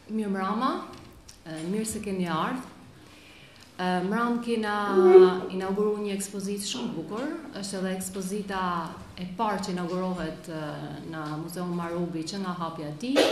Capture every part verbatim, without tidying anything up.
Mirë mbrëma, mirë se keni ardhur. Mbrëmë kena inauguru një ekspozitë shumë bukur, është edhe ekspozita e parë që inaugurohet në Muzeun Marubi që nga hapja e tij.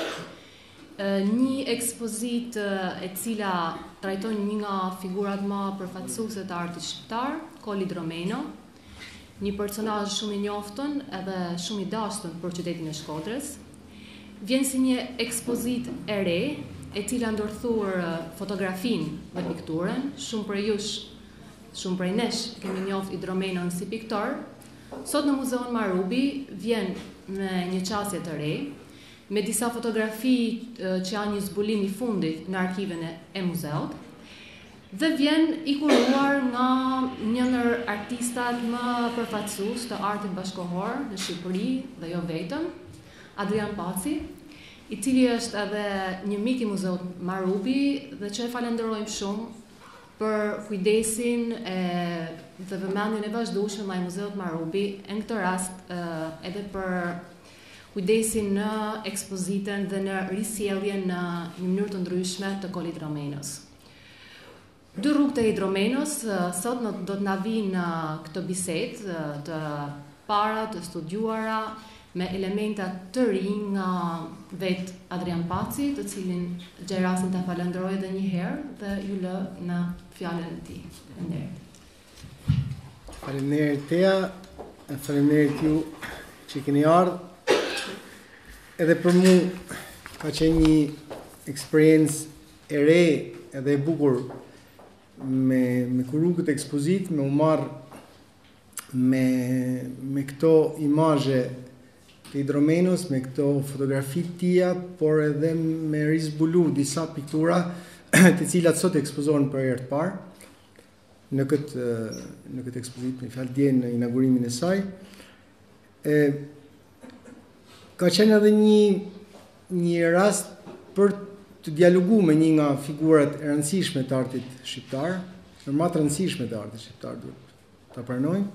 Një ekspozitë e cila trajton një nga figurat më përfaqësuese të artit shqiptar, Koli Dromeno, një personazh shumë i njoftun edhe shumë i dashur për qytetin e Shkodrës. Vjen si një ekspozitë e re, e cila ndërthur fotografinë dhe pikturën. Shumë prej jush, shumë prej nesh kemi njoft Idromenon si piktor. Sot në Muzeun Marubi vjen me një qasje të re, me disa fotografi që janë një zbulim i fundit në arkiven e muzeut, dhe vjen i kuruar nga një ndër artistat më përfaqësues të artit bashkëkohor në Shqipëri dhe jo vetëm, Adrian Paci, i cili është edhe një mik i Muzeut Marubi dhe që e falenderojmë shumë për kujdesin e, dhe vëmendjen e vazhdueshme ndaj Muzeut Marubi, në këtë rast edhe për kujdesin në ekspozitën dhe në risjelljen në një mënyrë të ndryshme të Kolit Dromenos. Dy rrugët e Dromenos sot do të na vinë këtë bisedë të para, të studiuara, me elementa të rinj nga vet Adrian Paci, të cilin gjej rastin ta falenderoj edhe një herë dhe ju lë në fjalën e tij. Faleminderit. Faleminderit teja, faleminderit ju që keni ardhur. Edhe për mu ka qenë një eksperiencë e re edhe e bukur me me kuru këtë ekspozitë, me u marr me me këto imazhe të Idromenos, me këto fotografi të tija, por edhe me rizbulu disa piktura të cilat sot ekspozohen për herë të parë në këtë në këtë ekspozitë, me fjalë dje në inaugurimin e saj. E, ka qenë edhe një një rast për të dialogu me një nga figurat e rëndësishme të artit shqiptar, në më të rëndësishme të artit shqiptar, duhet ta pranojmë.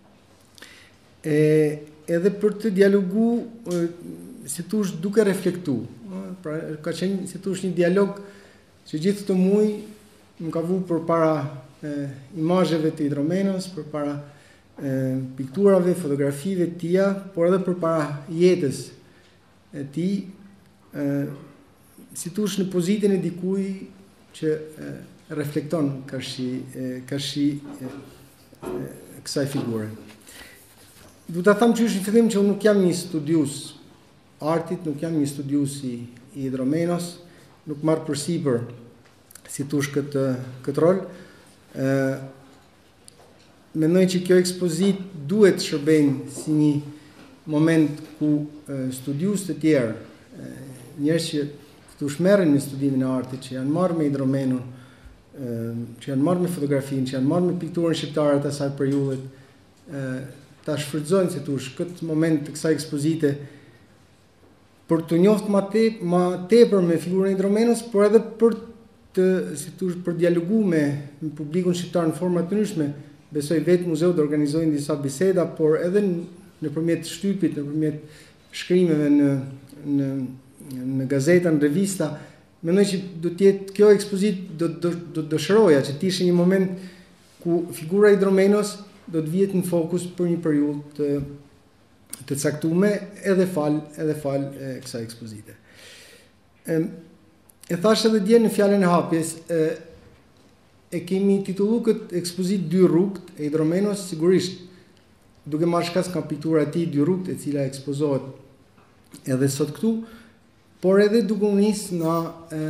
E edhe për të dialogu si tush duke reflektu. Pra, ka qenë si tush një dialog që gjithë të muj më ka vu për para e, imazheve të Idromenos, për para e, pikturave, fotografive të tia, por edhe për para jetës e ti, e, si tush në pozitën e dikuj që e, reflekton kashi, e, kashi e, e, kësaj figure. Du të thamë që është në fillim që unë nuk jam një studius artit, nuk jam një studius i, i Idromenos, nuk marrë përsipër si tush këtë, këtë rol. E, mendoj që kjo ekspozit duhet shërbejnë si një moment ku e, studius të tjerë, e, njerëz që tush merren në studimin e artit, që janë marrë me Idromenon, e, që janë marrë me fotografin, që janë marrë me pikturën shqiptare të asaj periudhët, e, ta shfrytëzojnë si tush këtë moment të kësaj ekspozite për të njoft ma te, ma tepër me figurën e Idromenos, por edhe për të si tush për dialogu me, me publikun shqiptar në forma të ndryshme. Besoj vetë muzeu të organizojnë disa biseda, por edhe nëpërmjet shtypit, nëpërmjet shkrimeve në në në gazeta, në revista. Mendoj që do të jetë kjo ekspozitë do do do dëshiroja që të ishte një moment ku figura e Idromenos do të vihet në fokus për një periudhë të, të caktuar edhe fal edhe fal e, kësaj ekspozite. E, e thash edhe dje në fjalën e hapjes, e, e kemi titulluar këtë ekspozitë dy rrugët e Idromenos, sigurisht duke marrë shkas nga piktura e tij dy rrugët e cila ekspozohet edhe sot këtu, por edhe duke u nis nga e,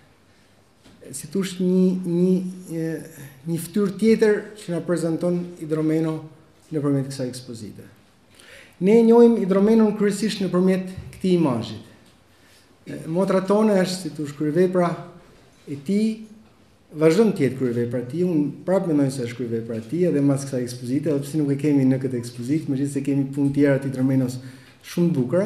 si tush një një një fytyrë tjetër që na prezanton Idromeno nëpërmjet kësaj ekspozite. Ne e njohim Idromenon kryesisht nëpërmjet këtij imazhit. Motra tonë është si tush kryevepra e tij, vazhdon të jetë kryevepra e tij. Unë prapë mendoj se është kryevepra e tij edhe mas kësaj ekspozite, edhe pse nuk e kemi në këtë ekspozitë, megjithëse kemi punë tjera të Idromenos shumë të bukura.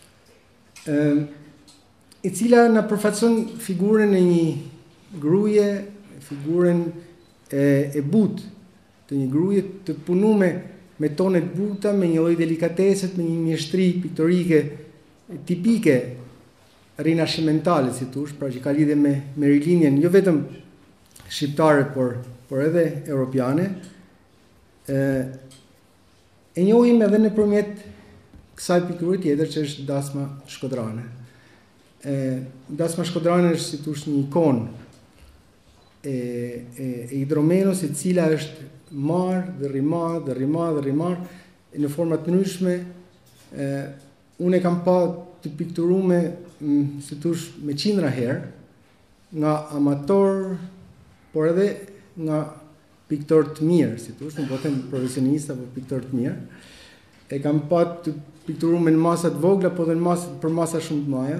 Ë e cila na përfaqëson figurën e një gruje, figurën e, e butë, të një gruje të punume me tonet buta, me një lloj delikateset, me një mjeshtri piktorike tipike rinascimentale, si thush, pra që ka lidhje me, me rilinjen jo vetëm shqiptare, por, por edhe europiane. E, e njohim edhe nëpërmjet kësaj pikture tjetër që është dasma shkodrane. E, dasma shkodrane është si thush një ikonë e, e, e Hidromenos, e cila është marë dhe rimarë dhe rimarë dhe rimarë në format të ndryshme. E, unë e kam pa të pikturume si thush me qindra herë nga amator, por edhe nga piktor të mirë, si thush, nuk po them profesionista, por piktor të mirë. E kam pa të pikturume në masat vogla, po dhe në masat, për masa shumë të mëdha.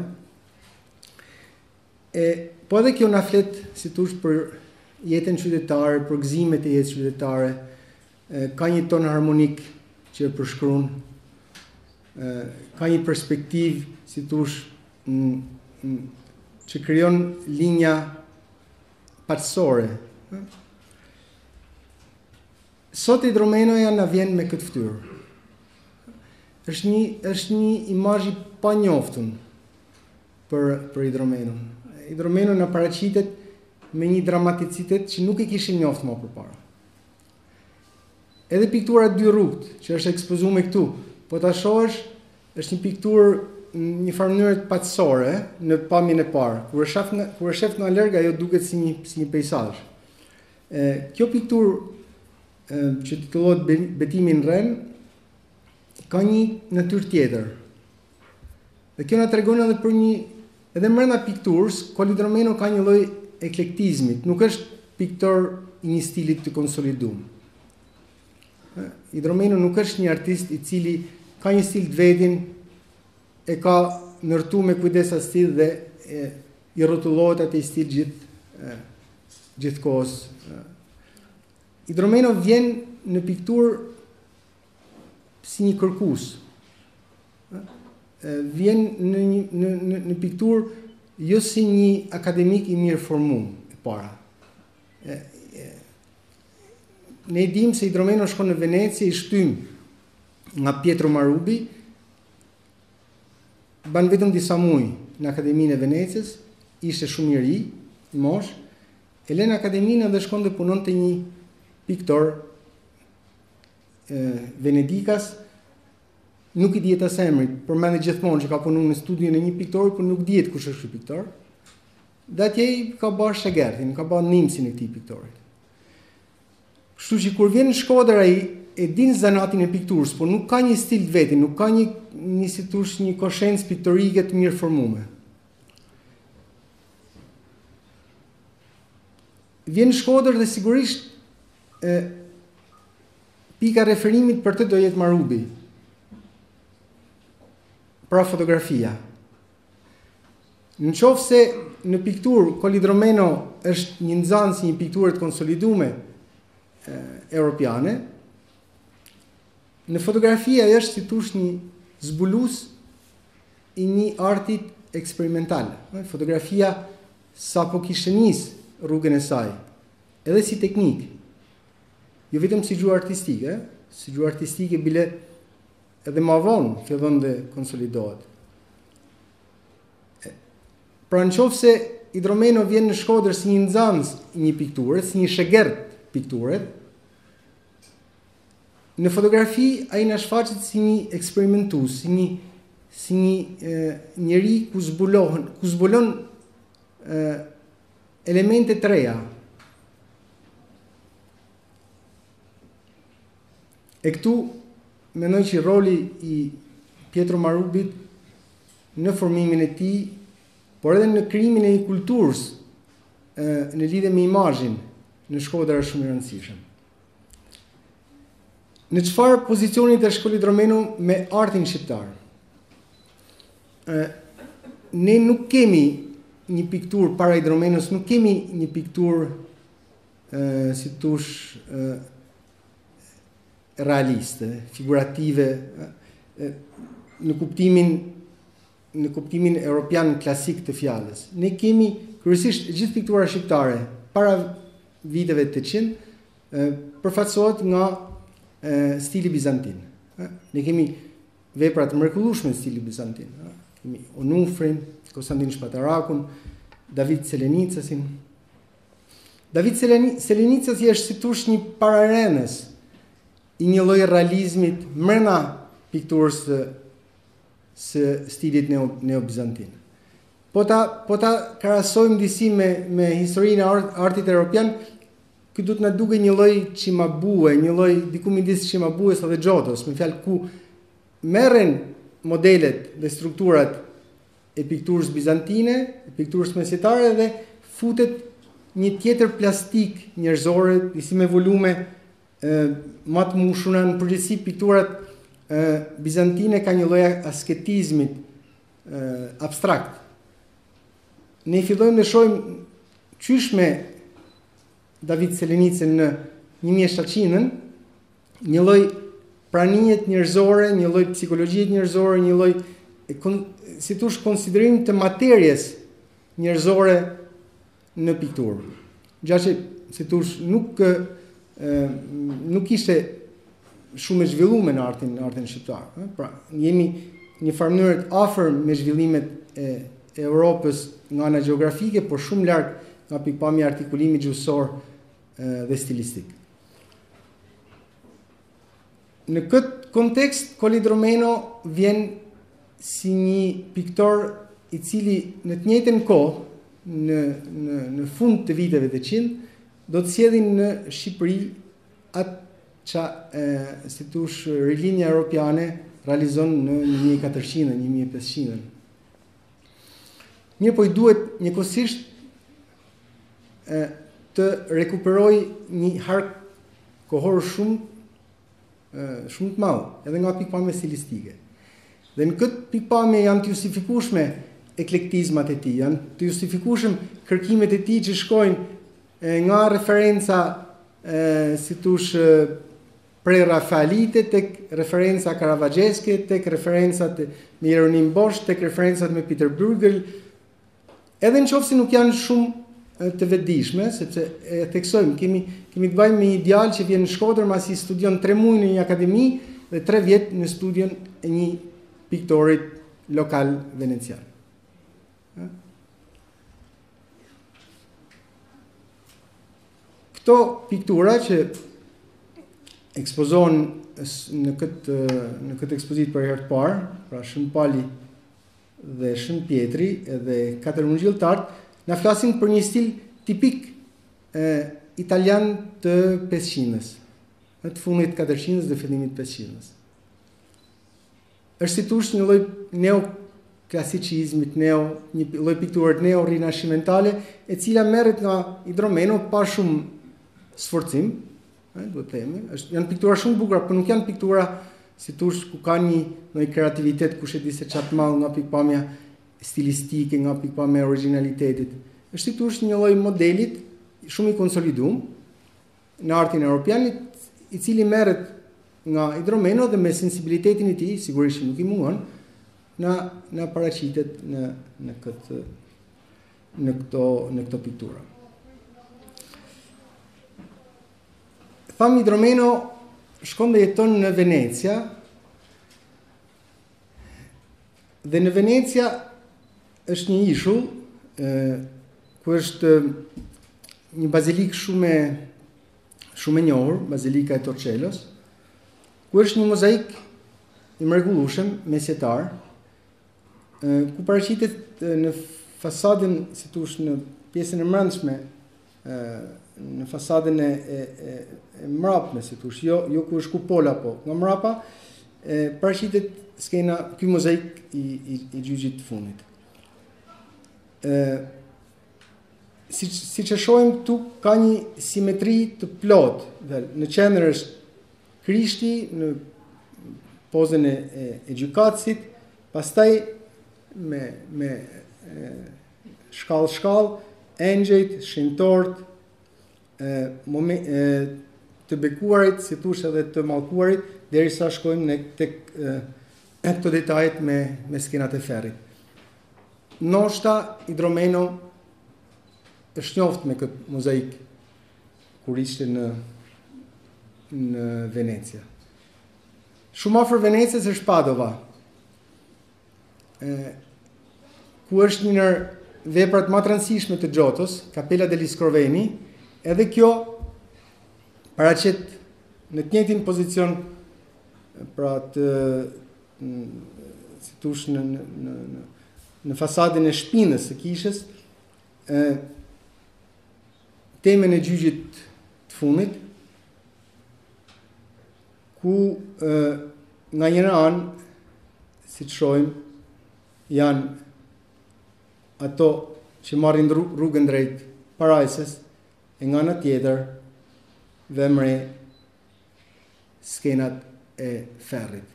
E po edhe kjo na flet, si thush, për jetën qytetare, për gëzimet e jetës qytetare. E, ka një ton harmonik që e përshkruan, ka një perspektiv, si thush, m, m, që krijon linja patsore. Sot Hidromenoja na vjen me këtë fytyrë. Është një është një imazh i panjoftun për për Hidromenon. Hidromenon na paraqitet me një dramaticitet që nuk e kishim njoftë më përpara. Edhe piktura dy rrugt, që është ekspozuar me këtu, po ta shohësh, është një pikturë në një farë mënyrë të patsore në pamjen e parë. Kur e shef nga kur e shef nga larg, ajo duket si një si një peizazh. E, kjo pikturë e, që titullohet Betimi në Ren, ka një natyrë tjetër. Dhe kjo na tregon edhe për një edhe brenda pikturës, Hidromeno ka një lloj eklektizmit, nuk është piktor i një stili të konsoliduar. Hidromeno nuk është një artist i cili ka një stil të vetin, e ka ndërtu me kujdes atë stil dhe e, i rrotullohet atë stil gjithë gjithkohës. Hidromeno vjen në pikturë si një kërkues. Vjen në një në në, në pikturë jo si një akademik i mirë formuar e para. E, e, ne dim se Hidromeno shkon në Venecë, i shtym nga Pietro Marubi, ban vetëm disa muaj në Akademinë e Venecës, ishte shumë i ri, i mosh, e lën Akademinë dhe shkon dhe punon te një piktor e, venedikas, nuk i dihet as emri, përmendet gjithmonë që ka punuar në studion e një piktori, por nuk dihet kush është ky piktor. Dhe atje ka bërë shagjertin, ka bërë nimsin e këtij piktori. Kështu që kur vjen në Shkodër ai e din zanatin e pikturës, por nuk ka një stil të vetin, nuk ka një një si thush një koshencë piktorike të mirë formuar. Vjen në Shkodër dhe sigurisht e, pika referimit për të do jetë Marubi. Pra fotografia. Në qoftë se në pikturë Hidromeno është një nxanë si një pikturë të konsolidume e, europiane, në fotografi ai është si thush një zbulus i një arti eksperimental. Fotografia sapo kishte nis rrugën e saj, edhe si teknik, jo vetëm si gjuhë artistike, si gjuhë artistike bile edhe më vonë fillon dhe konsolidohet. Pra në qoftë se Hidromeno vjen në Shkodër si një nxans i një pikture, si një shegert pikture, në fotografi ai na shfaqet si një eksperimentues, si një si një e, njeri ku zbulohen, ku zbulon e, elemente të reja. E këtu mendoj që roli i Pietro Marubit në formimin e tij, por edhe në krijimin e një kulturës e, në lidhje me imazhin në Shkodër është shumë i rëndësishëm. Në çfarë pozicionit të shkon Hidromeno me artin shqiptar? E, ne nuk kemi një pikturë para Hidromenos, nuk kemi një pikturë e, si thush e, realiste, figurative, e, në kuptimin në kuptimin europian klasik të fjalës. Ne kemi kryesisht gjithë piktura shqiptare para viteve të njëqind e, përfaqësohet nga e, stili bizantin. E, ne kemi vepra të mrekullueshme në stili bizantin. E, kemi Onufrin, Konstantin Shpatarakun, David Selenicasin. David Selenicas është si tush një pararenës i një lloj realizmit mrena pikturës së, së stilit neo, neo-bizantin. Po ta, po ta krahasojmë disi me, me historinë e art, artit europian, ky do të na duke një lloj çimabue, një lloj diku midis çimabues dhe Gjotos, me fjalë ku merren modelet dhe strukturat e pikturës bizantine, e pikturës mesjetare dhe futet një tjetër plastik njerëzore, disi me volume më të mushuna. Në përgjithësi pikturat e, bizantine ka një lloj asketizmit e, abstrakt. Ne fillojmë të shohim qysh me David Selenicën në një mijë e shtatëqind, një lloj pranie njerëzore, një lloj psikologjie njerëzore, një lloj si thosh konsiderim të materjes njerëzore në pikturë. Gjatë si thosh nuk e, nuk ishte shumë e zhvilluar në artin në artin shqiptar. Pra, jemi një farë mënyrë të afër me zhvillimet e, e Europës nga ana gjeografike, por shumë larg nga pikpamja e artikulimit gjuhësor dhe stilistik. Në këtë kontekst, Colli-Dromeno vjen si një piktor i cili në të njëjtën kohë, në, në, në fund të viteve të qind, do të sjellin në Shqipëri atë që, si thosh, rilinja europiane realizon në një mijë e katërqind, një mijë e pesëqind. Mirë, po i duhet njëkohësisht të rekuperoj një hark kohor shumë shumë të madh, edhe nga pikpamja stilistike. Dhe në këtë pikpamje janë të justifikueshme eklektizmat e tij, janë të justifikueshëm kërkimet e tij që shkojnë nga referenca e, si thosh pre-rafaelite tek referenca caravaggeske, tek referencat me Hieronym Bosch, tek referencat me Peter Bruegel, edhe nëse nuk janë shumë të vetëdijshme, sepse e theksojmë, kemi kemi të bëjmë me një djalë që vjen në Shkodër, masi studion tre muaj në një akademi dhe tre vjet në studion e një piktorit lokal venecian. Këto piktura që ekspozohen në këtë në këtë ekspozitë për herë të parë, pra Shën Pali dhe Shën Pjetri dhe katër ungjilltarët, na flasin për një stil tipik e, italian të pesëqindës, të fundit të katërqindës dhe fillimit të pesëqindës. Është si thosh një lloj neoklasicizmit, neo, një lloj pikture neo-rinascimentale, e cila merret nga Dromeno pa shumë sforcim, do të themi, është janë piktura shumë bukura, por nuk janë piktura si thosh ku ka një një kreativitet kush e di se çfarë të madh nga pikpamja stilistike, nga pikpamja e originalitetit. Është si thosh një lloj modelit shumë i konsoliduar në artin europian, i cili merret nga Dromeno dhe me sensibilitetin e tij, sigurisht nuk i mungon, na na paraqitet në në këtë në këto në këto piktura. Fami Dromeno shkon dhe jeton në Venecia, dhe në Venecia është një ishull ku është një bazilik shumë e shumë e njohur, Bazilika e Torcellos, ku është një mozaik i mrekullueshëm mesjetar, ku paraqitet në fasadën, si thosh, në pjesën e brendshme, në fasadën e, e, e, e mrapme, si thosh, jo jo ku është kupola, po nga mrapa, paraqitet skena ky mozaik i i, i gjyqit të fundit. Ë si siç e shohim këtu, ka një simetri të plot, dhe në qendër është Krishti në pozën e, e, e gjykatësit, pastaj me me shkallë shkallë, engjëjt, shenjtorët, e, moment, e, të bekuarit, si thosh edhe të mallkuarit, derisa shkojmë në tek e, këto detajet me me skenat e ferrit. Noshta Dromeno është njoft me këtë mozaik kur ishte në në Venecia. Shumë afër Venecias është Padova. Ë ku është një ndër veprat më të rëndësishme të Giottos, Cappella degli Scroveni, edhe kjo paraqet në të njëjtin pozicion, pra të si thush në në në në fasadën e shpinës së kishës, e, temën e gjyqit të fundit, ku e, nga njëra anë, si të shohim, janë ato që marrin rrugën drejt parajsës, e nga ana tjetër vëmre skenat e ferrit.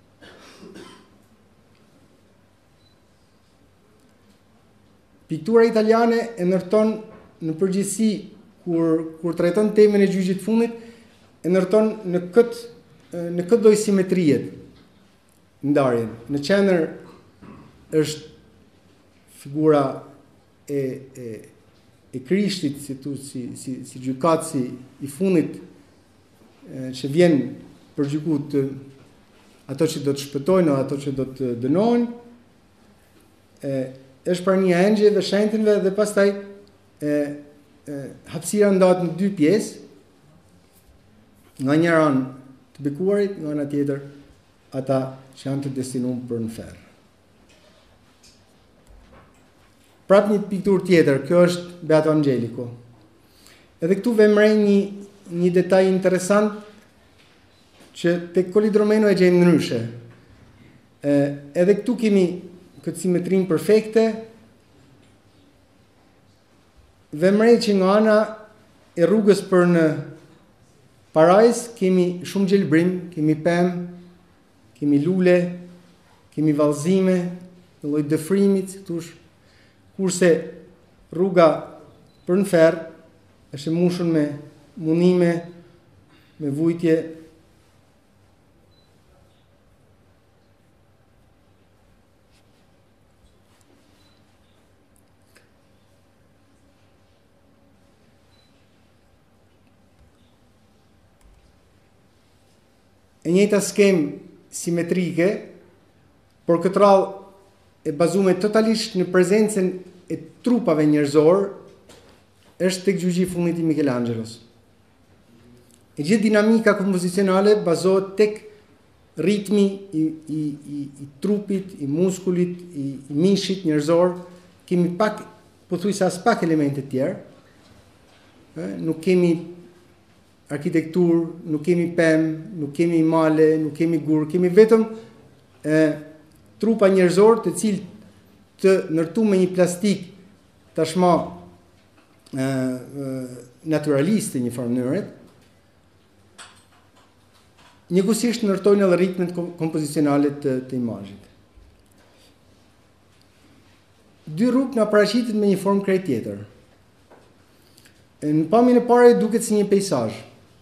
Piktura italiane e ndërton në përgjithësi kur kur trajton temën e gjyqit fundit, e ndërton në këtë në këtë lloj simetrie ndarjen. Në qendër është figura e e e Krishtit, si tu si si si gjykatësi i fundit e, që vjen për gjyku të ato që do të shpëtojnë o ato që do të dënohen. E është për një engjëj dhe shenjtinve dhe pastaj e, e, hapësira ndahet në dy pjesë, nga njëra anë të bekuarit, nga ana tjetër ata që janë të destinuar për në ferr. Prap një pikturë tjetër, kjo është Beato Angelico. Edhe këtu vëmre një një detaj interesant që tek Polidromeno e gjejmë ndryshe. E, edhe këtu kemi këtë simetrinë perfekte, vëmre që nga ana e rrugës për në parajs kemi shumë gjelbrim, kemi pemë, kemi lule, kemi vallëzime, në lloj dëfrimit, tush, kurse rruga për në ferr është e mbushur me munime, me vujtje. E njëjta skemë simetrike, por këtë radhë e bazuar totalisht në prezencën e trupave njerëzor, është tek gjyqi i fundit i Michelangelos. E gjithë dinamika kompozicionale bazohet tek ritmi i, i, i, i trupit, i muskulit, i, i mishit njerëzor. Kemi pak, pothuajse as pak elemente të tjerë. Nuk kemi arkitekturë, nuk kemi pemë, nuk kemi male, nuk kemi gur, kemi vetëm e, trupa njerëzor të cilët të ndërtuar me një plastik tashmë e, e, naturaliste një farë mënyre, njëkohësisht ndërtojnë edhe ritmet kompozicionale të, të imazhit. Dy rrugë na paraqitet me një formë krejt tjetër. Në pamjen e parë duket si një peizazh.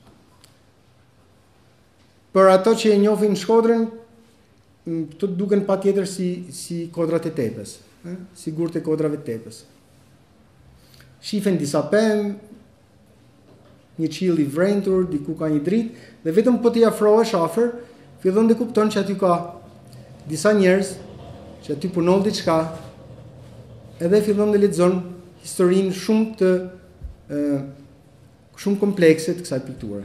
Për ato që e njohin Shkodrën, të duken patjetër si si kodrat e Tepës, ë, si gurët e kodrave të Tepës. Shifen disa pemë, një qiell i vrentur, diku ka një dritë, dhe vetëm po t'i afrohesh afër, fillon të kupton që aty ka disa njerëz, që aty punon diçka, edhe fillon të lexon historinë shumë të ë shumë komplekse të kësaj pikture.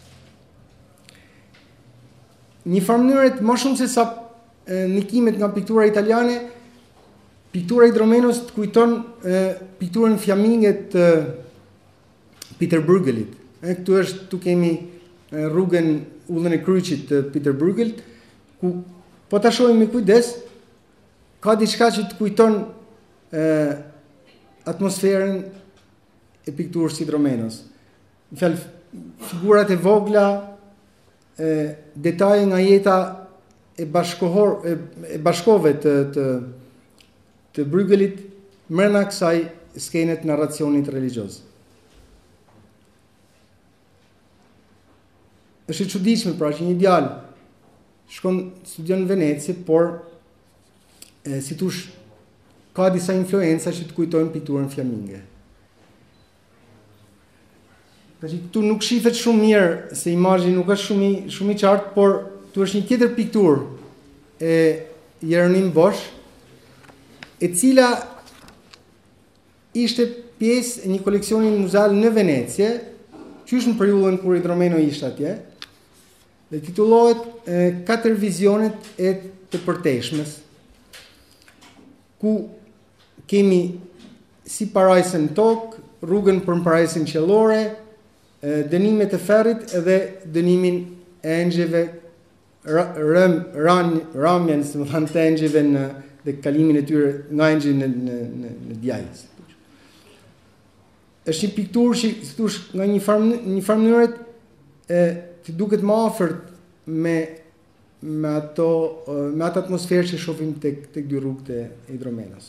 Një farë mënyrë më shumë se sa ndikimet nga piktura italiane, piktura i Dromenos të kujton e, pikturën flaminge të Peter Bruegelit. E, këtu është, tu kemi e, rrugën ullën e kryqit të Peter Bruegelit, ku po ta shohim me kujdes, ka diçka që të kujton e, atmosferën e pikturës i Dromenos. Në fjalë, figurat e vogla, e, detaje nga jeta e bashkohor e, e bashkove të të të Bruegelit brenda kësaj skene të narracionit religjios. Është e çuditshme pra që një djalë shkon studion në Venecë, por e, si thush ka disa influenca që të kujtojnë pikturën flaminge. Tash këtu nuk shihet shumë mirë se imazhi nuk është shumë i shumë i qartë, por tu është një tjetër pikturë e Jeronim Bosch, e cila ishte pjesë e një koleksioni muzeal në Venecie, qysh në periudhën kur Idromeno ishte atje, dhe titullohet Katër vizionet e të përteshmes, ku kemi si parajsën tokë, rrugën për parajsën qellore, dënimet e ferrit edhe dënimin e engjëve, rëm, ran, ramjen, se më thanë të engjëve në dhe kalimin e tyre nga engjë në, në, në, në djajës. Është një pikturë që si thush, nga një farë një farë mënyrë e të duket më afërt me me ato me atë atmosferë që shohim tek tek dy rrugët e Idromenos.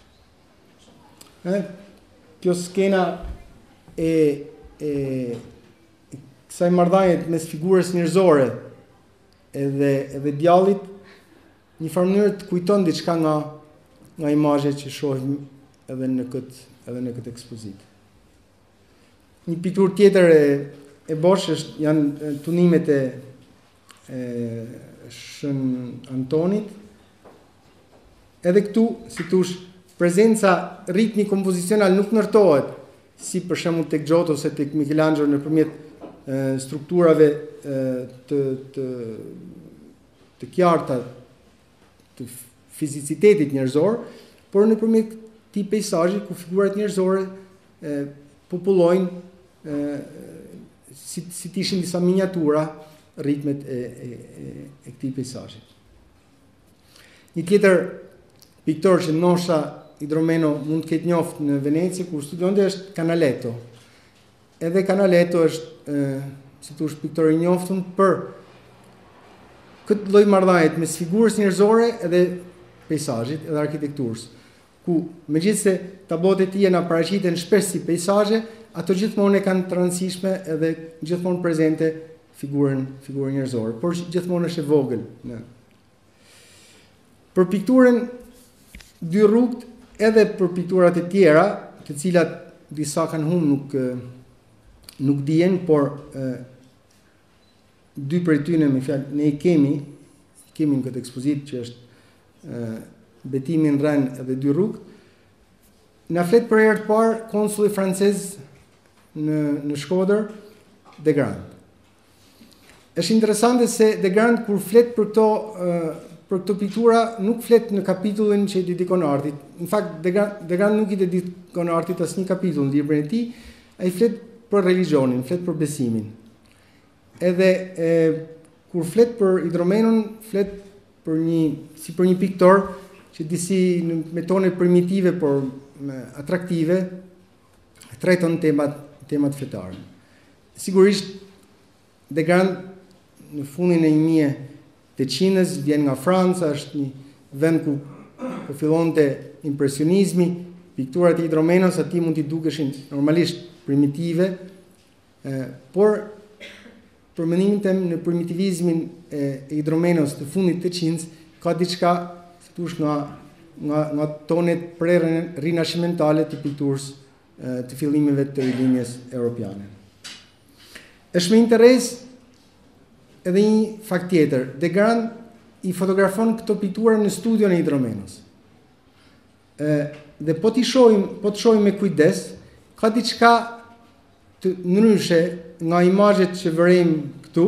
Ë kjo skena e e kësaj marrëdhënie mes figurës njerëzore edhe edhe djallit një farë mënyrë të kujton diçka nga nga imazhet që shohim edhe në këtë edhe në këtë ekspozitë. Një pikturë tjetër e e Bosch është janë tunimet e e Shën Antonit. Edhe këtu, si thush, prezenca ritmi kompozicional nuk ndërtohet si për shembull tek Giotto ose tek Michelangelo nëpërmjet strukturave e, të të të qarta të fizicitetit njerëzor, por nëpërmjet këtij peizazhi ku figurat njerëzore e, popullojnë e, si si të ishin disa miniatura ritmet e e e, e këtij peizazhi. Një tjetër piktor që ndoshta Idromeno mund të ketë njoftë në Veneci kur studionte është Canaletto. Edhe Canaletto është e, si thush piktor i njoftun për këtë lloj marrëdhënie mes figurës njerëzore edhe peizazhit edhe arkitekturës, ku megjithëse tablot e tij na paraqiten shpesh si peizazhe, ato gjithmonë e kanë të rëndësishme edhe gjithmonë prezente figurën figurën njerëzore, por gjithmonë është e vogël në. Për pikturën dy rrugët edhe për pikturat e tjera, të cilat disa kanë humbur nuk nuk dihen, por e, dy prej tyre me fjalë ne i kemi, kemi në këtë ekspozitë që është e, Betimin Rën edhe dy rrugët. Na flet për herë të parë konsulli francez në në Shkodër, De Grand. Është interesante se De Grand kur flet për këto e, për këto piktura nuk flet në kapitullin që i dedikon artit. Në fakt De Grand, De Grand nuk i dedikon artit asnjë kapitull në librin e tij, ai flet për religionin, flet për besimin. Edhe e, kur flet për Idromenon, flet për një si për një piktor që disi në metone primitive por atraktive trajton temat temat fetare. Sigurisht De Grand në fundin e një mijë e tetëqind vjen nga Franca, është një vend ku po fillonte impresionizmi, pikturat e Idromenos aty mund t'i dukeshin normalisht primitive, eh, por për mendimin tim në primitivizmin e Idromenos të fundit të tetëqind ka diçka si thush nga nga nga tonet pre-rinascimentale të pikturës eh, të fillimeve të linjës europiane. Është me interes edhe një fakt tjetër. De Grand i fotografon këto piktura në studion e Idromenos. Ë dhe po t'i shohim, po të shohim me kujdes, ka diçka të ndryshe nga imazhet që vërejmë këtu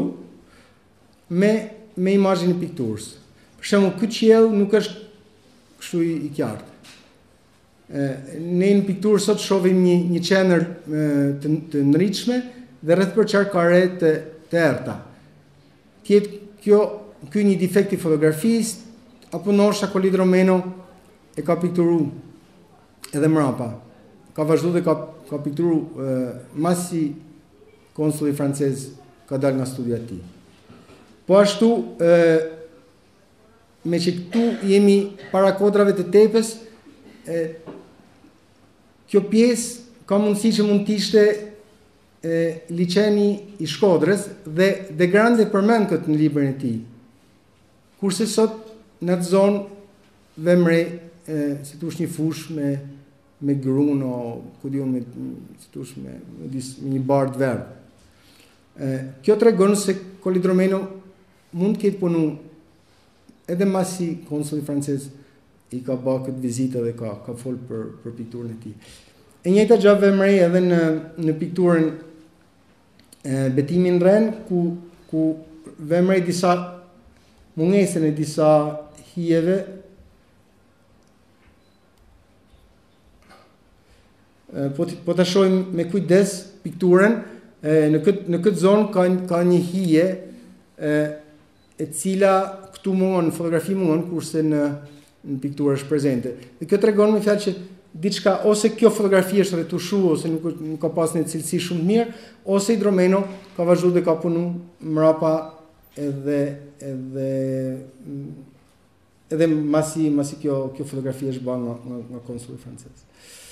me me imazhin e pikturës. Për shembull, ky qiell nuk është kështu i, i qartë. Ë ne në pikturë sot shohim një një qendër të, të ndritshme dhe rreth përçar ka re të, të errta. Tjetë kjo, ky një defekt i fotografisë, apo ndoshta Idromeno e ka pikturu edhe mrapa. Ka vazhdu dhe ka, ka pikturu e, masi konsulli francez ka dalë nga studia ti. Po ashtu, e, me që këtu jemi para kodrave të tepës, e, kjo pjesë ka mundësi që mund t'ishte e, liçeni i Shkodrës dhe De Grand e përmend këtë në librin e tij. Kurse sot në atë zonë vëmre e, si thush një fush me me grun o ku diun me si thush me, me, me një bardh verdh. Ë kjo tregon se Idromeno mund të ketë punu edhe masi konsulli francez i ka bë këtë vizitë dhe ka, ka folë për, për pikturën e tij. E njëjta gjë vëmrej edhe në, në pikturën e Betimin Ren, ku, ku vëmrej disa mungesën e disa hijeve, po, po të shohim me kujdes pikturën, në këtë, në këtë zonë ka, ka një hije e, e cila këtu mungon, në fotografi mungon, kurse në, në pikturë është prezente. Dhe kjo tregon me fjalë që diçka, ose kjo fotografi është retushu, ose nuk, nuk ka pas një cilësi shumë mirë, ose Idromeno ka vazhdu dhe ka punu mrapa edhe, edhe, edhe masi, masi kjo, kjo fotografi është bërë nga, nga, nga konsuli francez.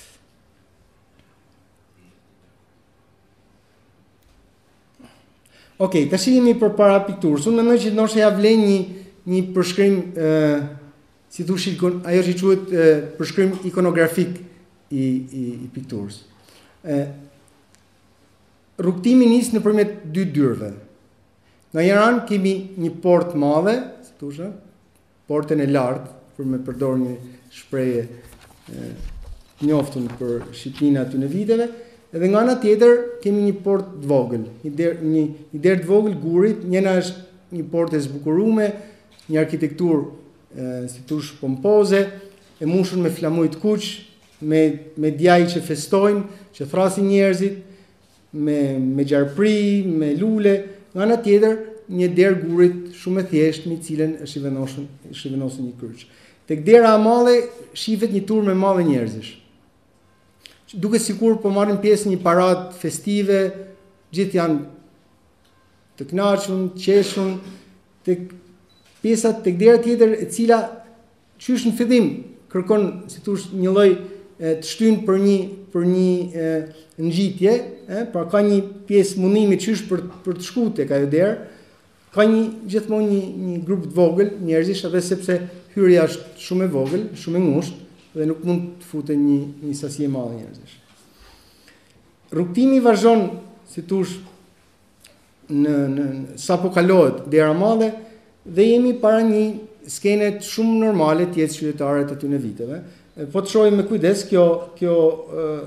Ok, të shihemi për para pikturës. Unë mendoj që nështë ja vlen një, një përshkrim, e, si thush, ajo që quhet e, përshkrim ikonografik i, i, i pikturës. E, rrugtimi nis nëpërmjet dy dyrëve. Nga një anë kemi një port madhe, si thush, portën e lartë, për me përdor një shprehje e, njoftun për Shqipërinë aty në viteve. Edhe nga ana tjetër kemi një port të vogël, një derë një, një derë të vogël gurit, njëna është një port e zbukuruar, një arkitekturë e, si thosh pompoze, e mbushur me flamuj të kuq, me me djaj që festojnë, që thrasin njerëzit, me me gjarpri, me lule. Nga ana tjetër një derë gurit shumë e thjeshtë, me cilën është i vendosur është i vendosur një kryq. Tek dera e madhe shihet një turmë e madhe njerëzish. Duke sikur po marrin pjesë në një paradë festive, gjithë janë të kënaqur, të qeshur, tek pjesa tek dera tjetër e cila qysh në fillim kërkon, si thosh, një lloj të shtynë për një për një e, ngjitje, ë, pra ka një pjesë mundimi qysh për për të shkuar tek ajo derë, ka një gjithmonë një një grup të vogël njerëzish, edhe sepse hyrja është shumë e vogël, shumë e ngushtë, dhe nuk mund të futen një, një sasi e madhe njerëzish. Rrugtimi vazhdon, si thosh, në, në sa po kalohet dera madhe, dhe jemi para një skene shumë normale të jetës qytetare të aty në viteve. Po të shohim me kujdes, kjo kjo uh,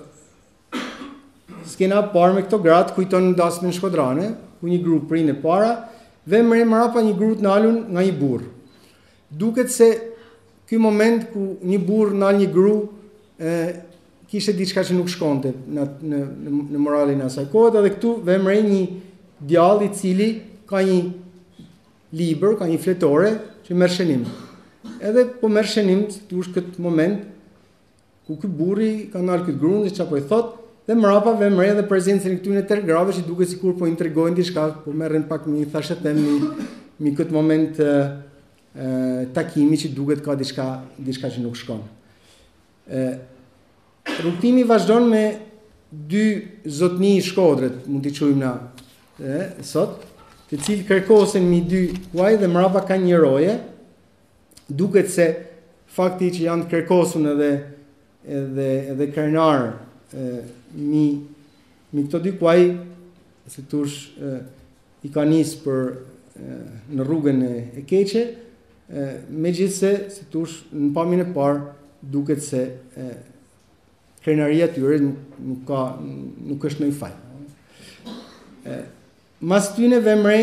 skena parë me këto gratë kujton dasmën shkodrane, ku një grup rinë e para, dhe më mrapa një grup nalun nga një burr. Duket se ky moment ku një burr nal një gru, e, kishte diçka që nuk shkonte në, në, në moralin e asaj kohe, edhe këtu vemre një djalë i cili ka një libër, ka një fletore që merr shënim. Edhe po merr shënim, si thush, këtë moment ku ky burri ka nal këtë gruan dhe çapo i thot, dhe mrapa vemre edhe prezencën e këtyre tërë grave që duket sikur po intrigojnë diçka, po merren pak mi thashë them mi, mi këtë moment e, e, takimi që duket ka diçka diçka që nuk shkon. E, rrugtimi vazhdon me dy zotni i Shkodrës, mund t'i quajmë na e, sot, të cilë kërkosen mi dy huaj dhe mrapa ka një roje, duket se fakti që janë të kërkosun edhe edhe edhe krenar e, mi mi këto dy kuaj, si thush, e, i ka nisë për e, në rrugën e, e keqe, e, megjithse, si thush, në pamjen e parë duket se e, krenaria tyre nuk, nuk ka nuk është në faj. E, mas tyne vemre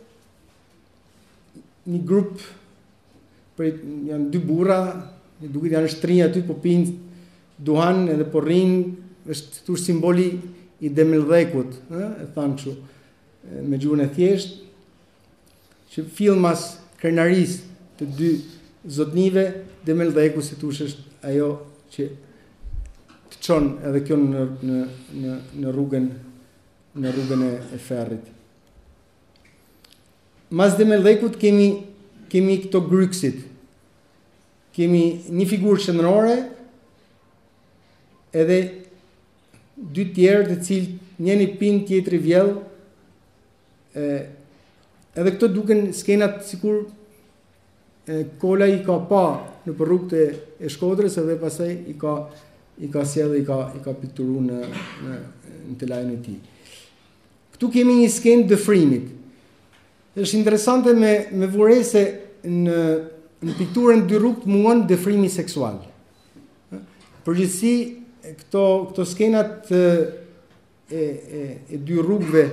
një grup për, janë dy burra, duket janë shtrinj aty, po pinë duhan edhe po rrinë, është thush simboli i demellëdhekut, ë, e thanë kështu, me gjuhën e thjeshtë, që fillmas krenarisë të dy zotnive, demellëdheku si thush është ajo që të çon edhe kjo në në në në rrugën në rrugën e, e ferrit. Mas demellëdhekut kemi kemi këto gryksit. Kemi një figurë qendrore edhe dy tjerë të cilë njëni pin, tjetri vjell, e, edhe këto duken skenat sikur e, kola i ka pa në për rrugët e, e Shkodrës edhe pasaj i ka i ka sjellë, i ka i ka pikturu në në, në të lajën e tij. Këtu kemi një skenë dëfrimit. Është interesante me me vure se në në pikturën dy rrugë mungon dëfrimi seksual. Përgjithësi këto këto skenat e, e, e dy rrugëve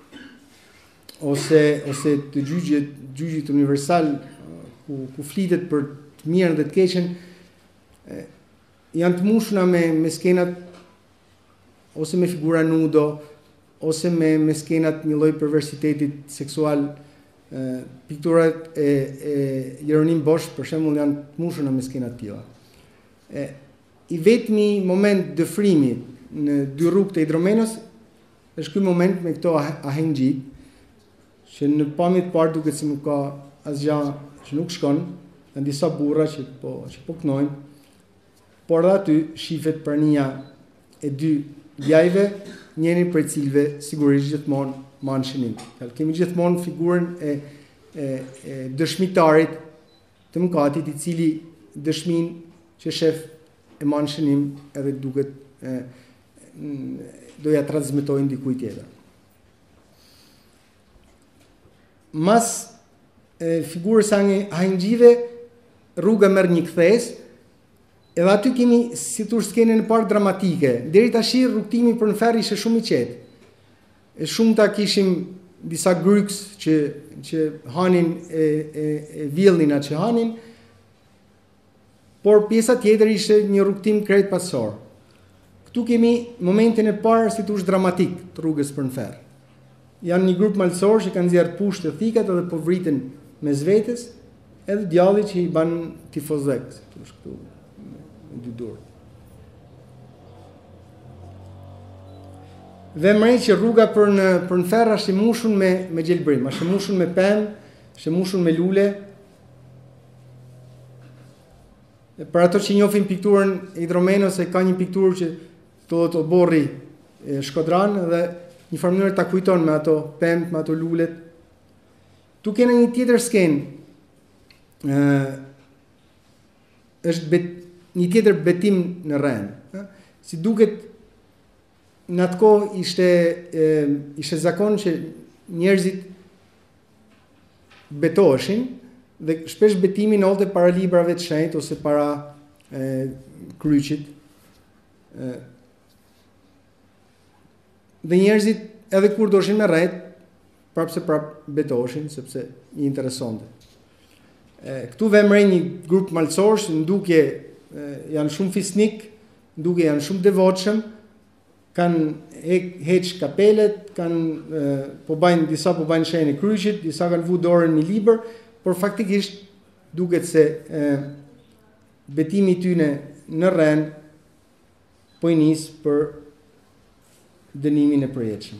ose ose të gjyqit gjyqit universal ku ku flitet për të mirën dhe të keqen janë të mushuna me me skenat ose me figura nudo ose me me skenat një lloj perversitetit seksual. Pikturat e, e Jeronim Bosch për shembull janë të mushuna me skena të tilla. E, I vetmi moment dëfrimi në dy rrugët e Hidromenos është ky moment me këto ahengjit, që në pamje të parë duket si nuk ka asgjë që nuk shkon, janë disa burra që po që po knojnë, por dhe aty shifet prania e dy djajve, njëri prej cilëve sigurisht gjithmonë man shënim. Kemi gjithmonë figurën e, e, e dëshmitarit të mëkatit, i cili dëshmin që shef e man shënim edhe duket e, doja transmetojnë dikuj tjetër. Mas e, figurës ahengjive, rruga merr një kthes, edhe aty kemi si tur skenën e parë dramatike. Deri tash rrugtimi për në ferr ishte shumë i qetë. E shumë ta kishim disa gryks që, që hanin e, e, e vjellnin atë që hanin, por pjesa tjetër ishte një rrugtim krejt pasor. Këtu kemi momentin e parë si tush dramatik të rrugës për në ferr. Janë një grup malësor që kanë nxjerrë pushtë të thikat edhe po vriten mes vetes, edhe djalli që i ban tifozek, si tush këtu me dy dorë. Dhe më që rruga për në për në ferr është e mushur me me gjelbrim, është e mushur me pemë, është e mushur me lule. E për ato që njohin pikturën e Hidromenos, e ka një pikturë që thotë oborri e Shkodran dhe një farë mënyrë ta kujton me ato pemë, me ato lulet. Tu kena një tjetër skenë. ë është bet, një tjetër betim në rren, ë? Si duket në atë kohë ishte, e, ishte zakon që njerëzit betoheshin dhe shpesh betimi nolte para librave të shenjtë ose para e, kryqit. E, dhe njerëzit edhe kur doshin me rret, prapse prap betoheshin sepse i interesonte. E, këtu vemrej një grup malësorsh, nduke e, janë shumë fisnik, nduke janë shumë devotshëm, kanë heq kapelet, kanë po bajnë disa po bajnë shenjën e kryqit, disa kanë vu dorën në libër, por faktikisht duket se e, betimi i tyre në rren po i nis për dënimin e përjetshëm.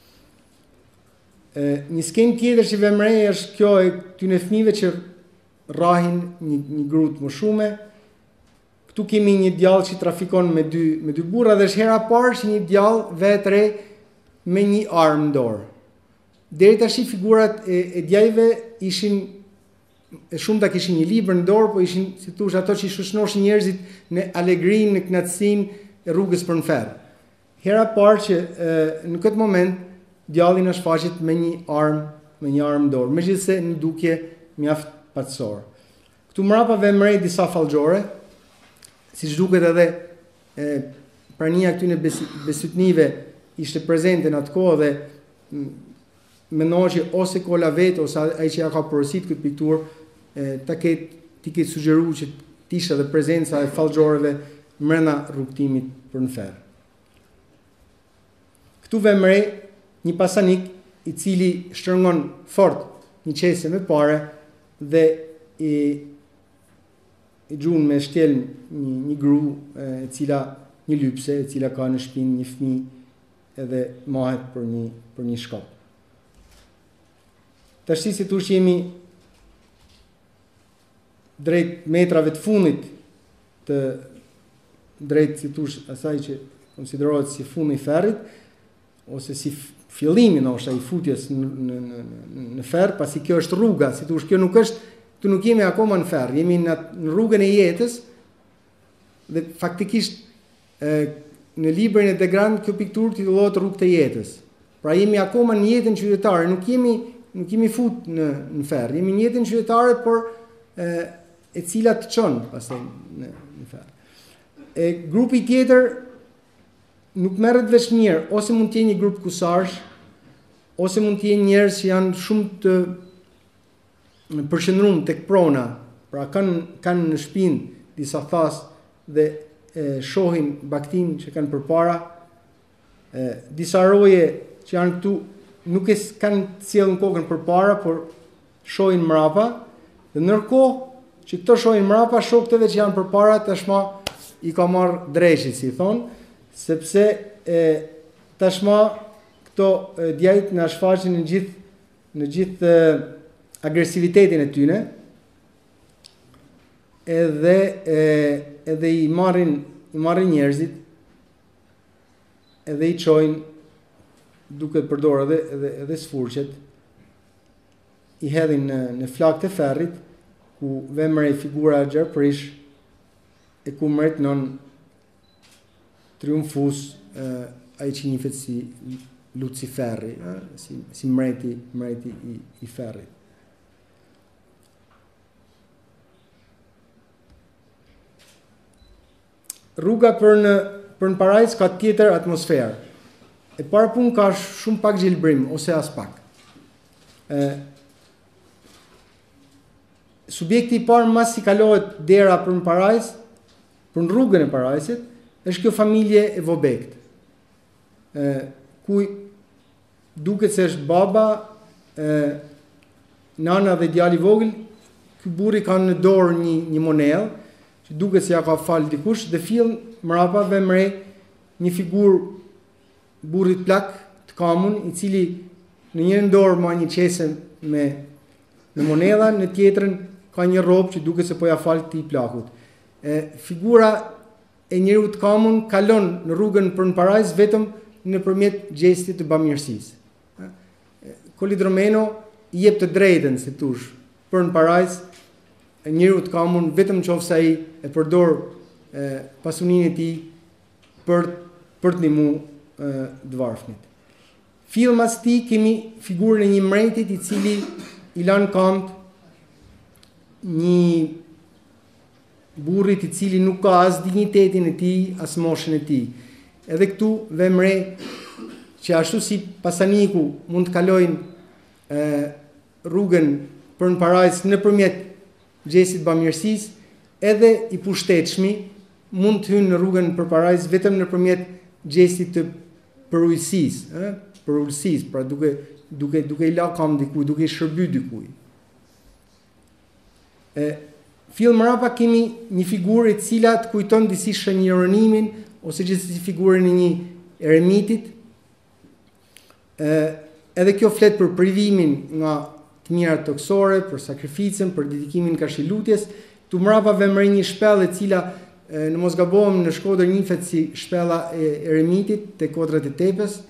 E, një skenë tjetër që vemrej është kjo e këtyre fëmijëve që rrahin një, një grup më shumë. Këtu kemi një djallë që trafikon me dy, me dy burra dhe është hera parë që një djallë vetre me një armë në dorë. Deri tash figurat e, e djajve ishin, e shumë ta kishin një libër në dorë, po ishin si thush ato që shoqënoshin njerëzit në alegrinë, në kënaqësinë e rrugës për në ferr. Hera parë që e, në këtë moment djalli na shfaqet me një armë, me një armë në dorë, megjithëse në dukje mjaft patësor. Këtu mrapa vemrej disa fallxhore, si që duket edhe e, prania këtyne besytnive ishte prezente në atë kohë dhe mendoj që ose kola vetë ose ai që ja ka porosit këtë pikturë ta ketë ti ketë sugjeruar që të ishte edhe prezenca e fallxhoreve brenda rrugtimit për në ferr. Këtu vemrej një pasanik i cili shtrëngon fort një qese me pare dhe i i gjun me shtjel një, një gru e cila një lypse e cila ka në shpinë një fëmijë edhe mahet për një për një shkop. Tash si tush jemi drejt metrave të fundit të drejt si tush asaj që konsiderohet si fundi i ferrit ose si fillimi ndoshta i futjes në në në, në ferr, pasi kjo është rruga, si tush kjo nuk është Tu nuk jemi akoma në ferr, jemi në, në rrugën e jetës dhe faktikisht e, në librin e De Grand kjo pikturë titullohet Rrugët e jetës. Pra jemi akoma në jetën qytetare, nuk jemi nuk jemi fut në në ferr, jemi në jetën qytetare, por e, e cila të çon pastaj në në ferr. E grupi tjetër nuk merret veç mirë, ose mund të jenë një grup kusarsh, ose mund të jenë njerëz që janë shumë të përqendruar tek prona, pra kanë kanë në shpinë disa thas dhe e, shohin baktin që kanë përpara, e, disa roje që janë këtu nuk e kanë sjellën kokën përpara, por shohin mrapa, dhe ndërkohë që këto shohin mrapa, shokëve që janë përpara tashmë i ka marrë drejshit, si thonë, sepse e, tashmë këto e, djajt na shfaqin në gjithë në gjithë e, agresivitetin e tyne, edhe e, edhe i marrin i marrin njerëzit, edhe i çojnë duke përdorur edhe edhe edhe sfurqet, i hedhin në në flakët e ferrit ku vemre figura gjerprish e ku mretnon triumfus uh, ai që njihet si Luciferri, uh, si si mreti, mreti i, i ferrit. Rruga për në për në parajs ka tjetër atmosferë. E para punë ka shumë pak gjelbrim ose as pak. Ë Subjekti i parë mas si kalohet dera për në parajs, për në rrugën e parajsit, është kjo familje e vobekt. E, ku duket se është baba, e, nana dhe djali vogël, ky burri ka në dorë një, një monedhë, që duket se ja ka falë dikush, dhe fill mrapa vemre një figurë burrit plak të kamun, i cili në një dorë ma një qese me në monedha, në tjetrën ka një rrobë që duket se po ja falë këtij plakut. E, figura e njeriu të kamun kalon në rrugën për në parajs vetëm nëpërmjet gjestit të bamirësisë. Kolidromeno i jep të drejtën, si tush, për në parajs njeriu të kamun vetëm nëse ai e përdor e, pasuninë e tij për për të ndihmuar dvarfnit. Filmas ti kemi figurën e një mretit i cili i lanë kamp një burrit i cili nuk ka as dignitetin e tij, as moshën e tij. Edhe këtu vemre që ashtu si pasaniku mund të kalojnë e, rrugën për në parajs nëpërmjet gjesit bamirësisë, edhe i pushtetshmi mund të hynë në rrugën për parajs vetëm nëpërmjet gjesit të përujësisë, përulësisë, pra duke duke duke i la kam dikuj, duke i shërby dikuj. E fill mrapa kemi një figurë e cila të kujton disi shënjërënimin ose gjithsesi figurën e një eremitit. E, edhe kjo flet për privimin nga të mirat toksore, për sakrificën, për dedikimin kashilutjes. Tu mrapa vemre një shpellë e cila e, në mos gabohem në Shkodër njihet si shpella e eremitit te Kodrat e Tepës.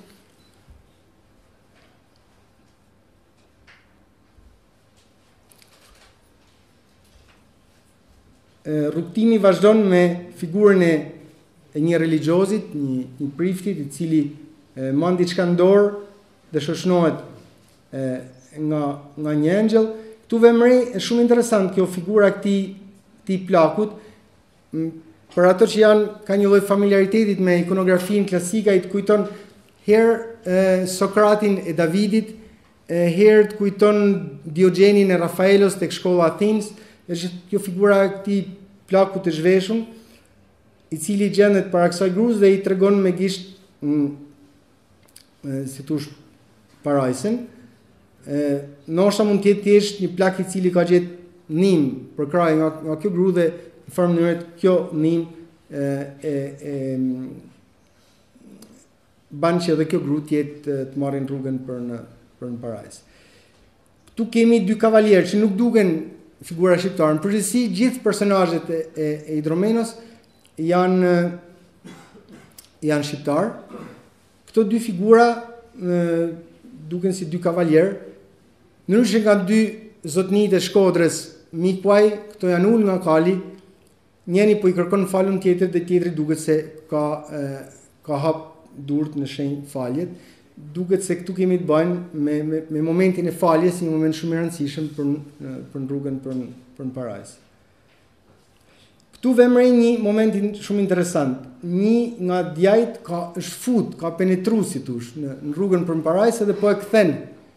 Rrugtimi vazhdon me figurën e, e një religiozit, një, një priftit i cili e, man diçka në dorë dhe shoshnohet e, nga, nga një engjëll. Këtu vemre është shumë interesant kjo figura këtij këtij plakut. Për ato që janë ka një lloj familiaritetit me ikonografinë klasike, ai të kujton herë Sokratin e Davidit, e, herë të kujton Diogenin e Rafaelos tek shkolla Athens. Është kjo figura e këtij plakut të zhveshur, i cili gjendet para kësaj gruas dhe i tregon me gisht mm, si thush parajsen. Ndoshta mund të jetë thjesht një plak i cili ka gjetë nim për kraj nga, nga kjo grua dhe në formë mënyrë kjo nim e, e, e ban që edhe kjo grua të jetë të marrin rrugën për në për në parajs. Ktu kemi dy kavalierë që nuk duken figura shqiptare. Në përgjithësi gjithë personazhet e, e, e Hidromenos janë janë shqiptar. Këto dy figura e, duken si dy kavalierë. Ndryshe nga dy zotnit e Shkodrës, Mikpuaj, këto janë ulë nga kali, njeni po i kërkon falën tjetër dhe tjetri duket se ka e, ka hap durt në shenjë faljet. Duket se këtu kemi të bëjmë me, me, me momentin e faljes, një moment shumë i rëndësishëm për, për në rrugën për në, për në parajs. Këtu vemrej një momentin shumë interesant. Një nga djajt ka, është fut, ka penetru, si tush, në, në rrugën për mparajse dhe po e këthen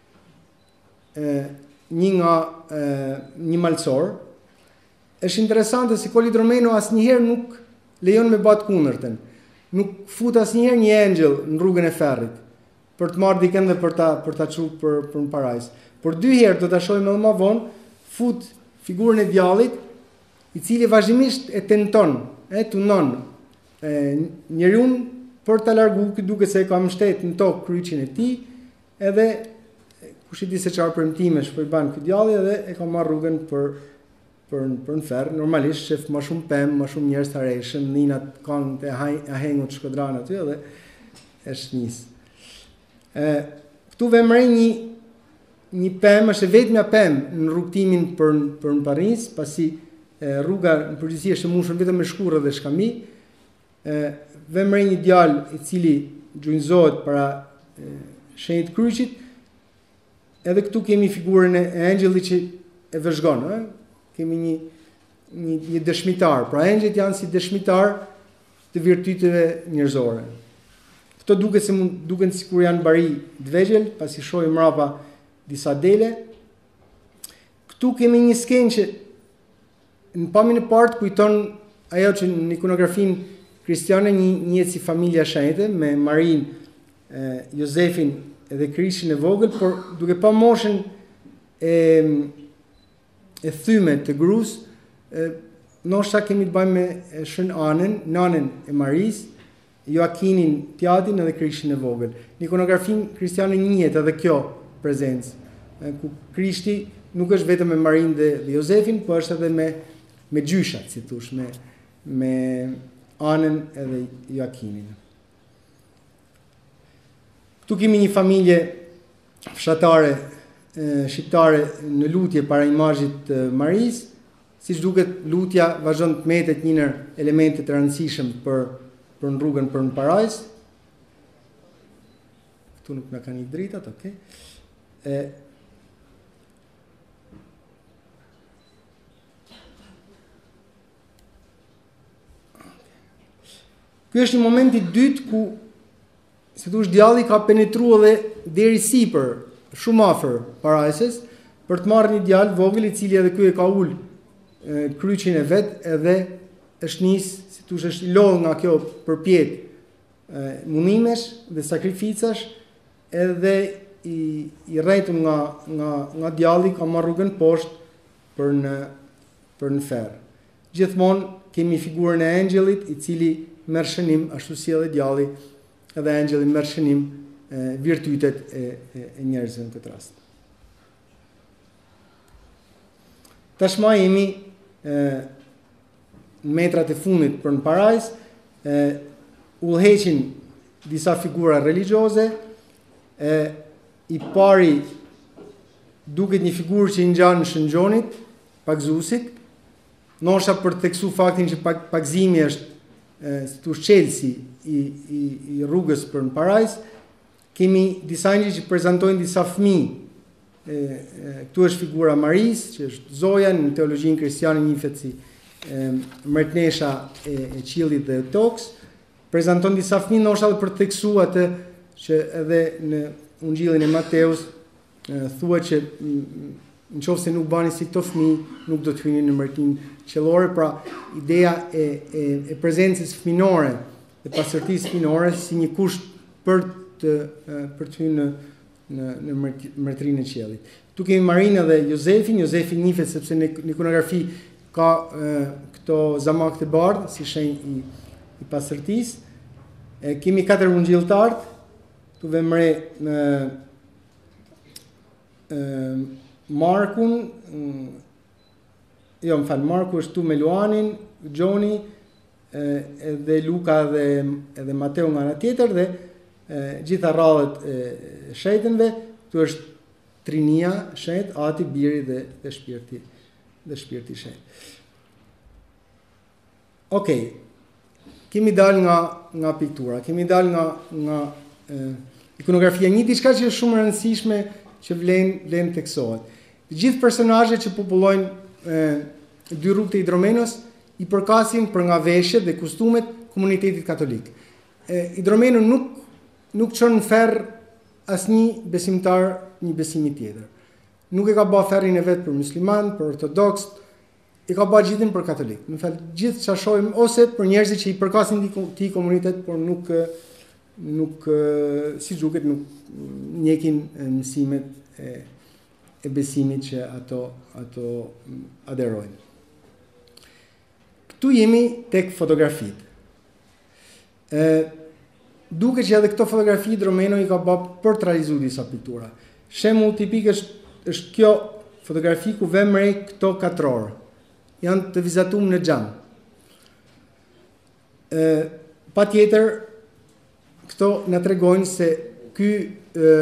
e, një nga e, një malsor. Është interesante si Kolidromeno as njëherë nuk lejon me batë kundërten. Nuk fut as njëherë një angel në rrugën e ferrit për të marrë diken dhe për ta, për ta çu për, për mparajs. Por dy herë do ta shohim edhe më vonë, fut figurën e djallit, i cili vazhdimisht e tenton, e tunon e, njeriun për ta largu, duke se ka mbështet në tokë kryqin e tij, edhe kush i di se çfarë premtimesh po i ban ky djalli edhe e ka marrë rrugën për për për në ferr. Normalisht shef më shumë pemë, më shumë njerëz të arreshëm, ninat kanë të ahengut shkodran aty edhe është nis. Ë këtu vemrej një një pemë, është vetmja pemë në rrugtimin për për në Paris, pasi e, rruga në përgjithësi është e mbushur vetëm me shkurrë dhe shkami. Ë vemrej një djalë i cili gjunjëzohet para e, shenjit kryqit. Edhe këtu kemi figurën e angjëllit që e vëzhgon, ë? Kemi një një një dëshmitar. Pra angjëllit janë si dëshmitar të virtyteve njerëzore. Këto duket se mund duken sikur janë bari të vegjël, pasi shohim mbrapa disa dele. Këtu kemi një skenë që në pamjen e parë kujton ajo që në ikonografin kristiane një një si familja shenjtë me Marin, e, Jozefin edhe Krishtin e vogël, por duke pa moshën e e thyme të grus, e, ndoshta kemi të bëjmë me Shën Anën, nanën e Maris, Joakinin, Tjatin edhe Krishtin e vogël. Në ikonografin kristiane njihet edhe kjo prezencë, ku Krishti nuk është vetëm me Marin dhe, dhe Jozefin, por është edhe me me gjyshat, si thush, me me Anën edhe Joakinin. Këtu kemi një familje fshatare e, shqiptare në lutje para imazhit të Maris, siç duket lutja vazhdon të mbetet një ndër elementet e rëndësishëm për për në rrugën për në parajs. Këtu nuk na kanë i dritat, okay. E, Ky është një moment i dytë ku, si thush, djalli ka penetruar edhe deri sipër, shumë afër parajsës, për të marrë një djalë vogël i cili edhe ky e ka ul e, kryqin e vet, edhe është nis, si thush, është i lodh nga kjo përpjet e, mundimesh dhe sakrificash, edhe i i rretun nga nga nga djalli ka marrë rrugën poshtë për në për në ferr. Gjithmonë kemi figurën e angjëllit i cili merr shënim, ashtu si edhe djalli, edhe angjëlli merr shënim e, virtytet e, e, e njerëzve në këtë rast. Tashmë jemi e, në metrat e fundit për në parajs, e, udhëheqin disa figura religjioze, e, i pari duket një figurë që i ngjan në shëngjonit, pagzusit, nosha për të theksu faktin që pak, pagzimi është si të shqelsi i, i, i rrugës për në parajs. Kemi disa ngjë që prezentojnë disa fëmijë. E, e, këtu është figura Maris, që është Zoja, në teologjinë kristiane njihet si e, mretnesha e, e qiellit dhe e tokës. Prezanton disa fëmijë ndoshta edhe për të theksuar atë që edhe në Ungjillin e Mateus e, thuhet që në qoftë se nuk bani si këto fëmijë, nuk do të hynin në mërtinë qellore. Pra, ideja e, e, e prezencës fëminore dhe pastërtisë fëminore si një kusht për të për të hyrë në në në mërtrinë e qiellit. Tu kemi Marinë dhe Jozefin, Jozefi njihet sepse në ikonografi ka e, këto zamak të bardhë si shenjë i, i pastërtisë. E, kemi katër ungjilltar, tu vemre në e, Markun, jo më falë, Marku është tu me Luanin, Gjoni, edhe Luka dhe, edhe Mateu nga nga tjetër, dhe e, gjitha radhët e shenjtënve, tu është trinia, shenjt, Ati, Biri dhe, dhe shpirti, dhe shpirti shenjt. Okej, kemi dal nga, nga piktura, kemi dal nga, nga e, ikonografia, një diçka që është shumë rëndësishme që vlen, vlen teksohet. Të gjithë personazhet që popullojnë e, dy rrugët e Hidromenos i përkasin për nga veshjet dhe kostumet komunitetit katolik. E, Hidromeno nuk, nuk qënë në ferë asnjë besimtar një besimi tjetër. Nuk e ka ba ferrin e vetë për musliman, për ortodoks, i ka ba gjithin për katolik. Në fakt, gjithë që shohim, ose për njerëzit që i përkasin ti komunitet, por nuk, nuk si duket, nuk njekin mësimet e, e besimit që ato, ato aderojnë. Këtu jemi tek fotografit. E, duke që edhe këto fotografi Hidromeno i ka ba për të realizu disa piktura. Shembull tipik është, është kjo fotografi ku vemrej këto katror. Janë të vizatum në xham. E, pa tjetër, këto në tregojnë se ky, e,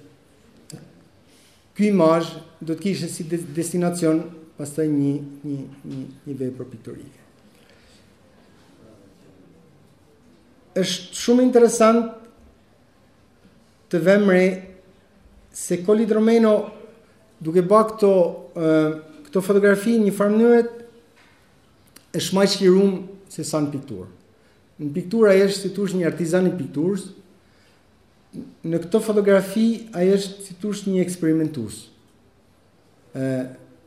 ky imazh do të kishte si destinacion pastaj një, një, një, një vepër pikturike. Është shumë interesant të vëmë re se Colli Hidromeno duke bërë këto, uh, këto fotografi një farë mënyrë është më i çlirum se sa në pikturë. Në pikturë ai është si thush një artizan i pikturës, në këto fotografi ai është si thush një eksperimentues. Uh,